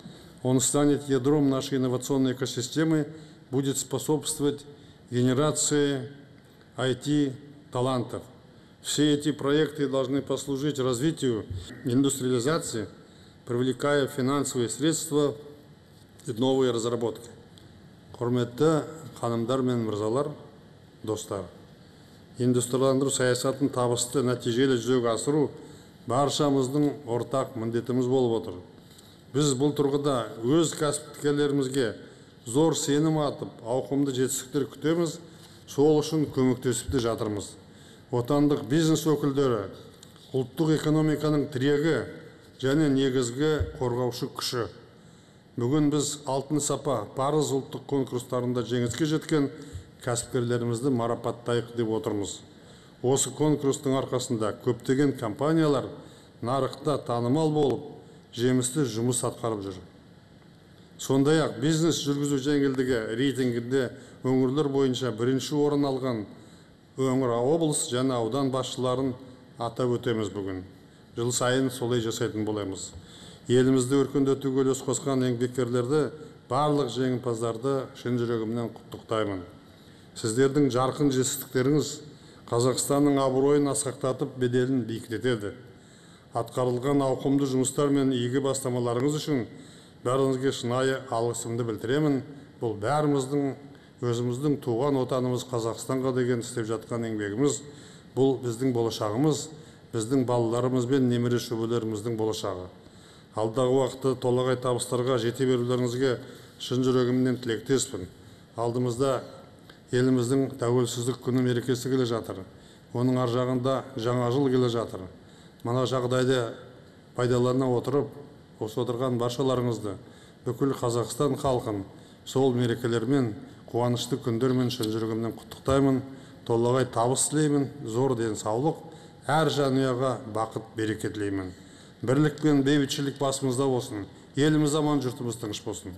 Он станет ядром нашей инновационной экосистемы, будет способствовать генерации IT-талантов. Все эти проекты должны послужить развитию индустриализации, привлекая финансовые средства и новые разработки. Құрметті ханымдар мен мырзалар, достар, индустрияландыру саясатын табысты нәтижелі жүзеге асыру баршамыздың ортақ міндетіміз болып отыр. Біз бұл тұрғыда өз кәсіпкерлерімізге зор сенім атып, ауқымды жетістіктер күтеміз, сол үшін көмектесіп те жатырмыз. Отандық бизнес өкілдері ұлттық экономиканың тірегі және негізгі қорғаушы күші. Бүгін біз алтын сапа парыз ұлттық конкурстарында жеңіске жеткен кәсіпкерлерімізді марапаттайық деп отырмыз. Осы конкурстың арқасында көптеген компаниялар нарықта танымал болып, жемісті жұмыс атқарып жүр. Сондай-ақ бизнес жүргізу жеңілдігі рейтингінде өңірлер бойынша бірінші орын алған өңір облыс және аудан басшыларын атап өтеміз бүгін. Жыл сайын солай жасайтын боламыз. Елімізді өркендетуге үлес қосқан еңбеккерлерді, барлық жеңімпаздарды шын жүрегімнен құттықтаймын. Сіздердің жарқын жетістіктеріңіз Қазақстанның абыройын асқақтатып, беделін биіктетеді. Атқарылған ауқымды жұмыстар мен игі бастамаларыңыз үшін бәріңізге шынайы алғысымды білдіремін. Бұл бәріміздің өзіміздің туған отанымыз Қазақстанға деген істеп жатқан еңбегіміз, бұл біздің болашағымыз, біздің балаларымыз бен немере шөберелеріміздің болашағы. Алдағы уақытта толағай табыстарға жете берулеріңізге шын жүрегімнен тілектеспін. Алдымызда еліміздің тәуелсіздік күні мерекесі келе жатыр. Оның ар жағында жаңа жыл келе жатыр. Мына жағдайды пайдалана отырып, осы отырған баршаларыңызды, бүкіл Қазақстан халқын сол мерекелермен, қуанышты күндермен шын жүрегімнен құттықтаймын. Толағай табыс тілеймін, зор денсаулық, әр жанұяға бақыт береке тілеймін. Бірлік пен бейбітшілік басымызда болсын. Еліміз аман, жұртымыз тыныш болсын.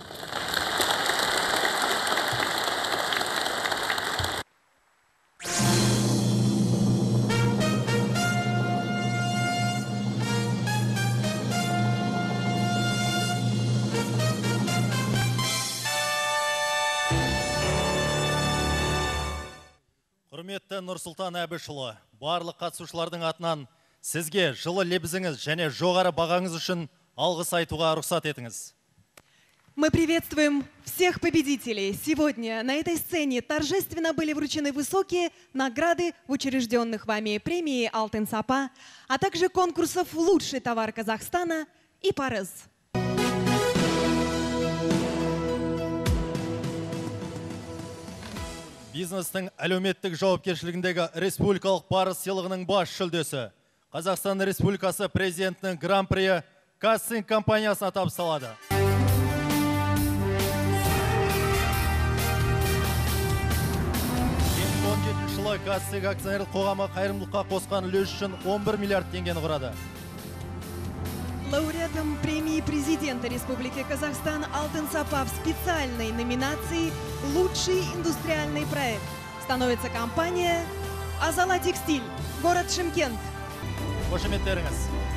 Құрметті Нұрсұлтан Әбішұлы, барлық қатысушылардың атынан сізге жылы лебізіңіз және жоғары бағаңыз үшін алғыс айтуға рұқсат етіңіз. Мы приветствуем всех победителей. Сегодня на этой сцене торжественно были вручены высокие награды в учрежденных вами премии «Алтын сапа», а также конкурсов «Лучший товар Казахстана» и «Парыз». Бизнестің әлеуметтік жауапкершілігіндегі республикалық парыз сыйлығының бас жүлдесі Қазақстан Республикасы президентінің гран-приі Казцинк компаниясына табысталады. 2017 жылы Казцинк акционерлік қоғамы қайырымдылыққа қосқан үлес үшін 11 миллиард теңгені құрады. Лауреатом премии президента Республики Казахстан «Алтын сапа» в специальной номинации «Лучший индустриальный проект» становится компания «Азала Текстиль», город Шымкент. Қошеметтеріңіз.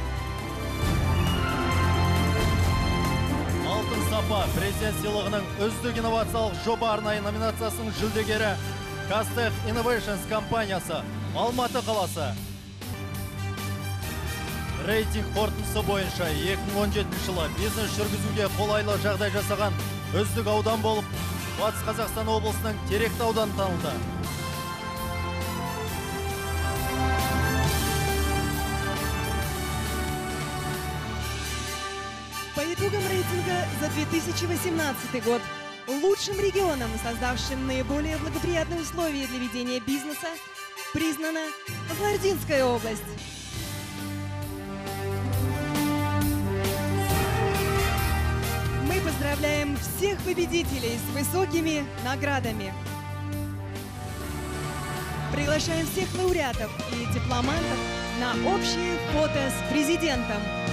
«Алтын сапа» президент сыйлығының үздік инновациялық жоба арнайы номинациясының жүлдегері Казтех Innovations компаниясы Алматы қаласы. Рейтинг қорытындысы бойынша 2017 жылы бизнес жүргізуге қолайлы жағдай жасаған үздік аудан болып, Батыс Қазақстан облысының Теректі ауданы танылды. По итогам рейтинга за 2018 год лучшим регионом, создавшим наиболее благоприятные условия для ведения бизнеса, признана Кызылординская область. Мы поздравляем всех победителей с высокими наградами. Приглашаем всех лауреатов и дипломантов на общее фото с президентом.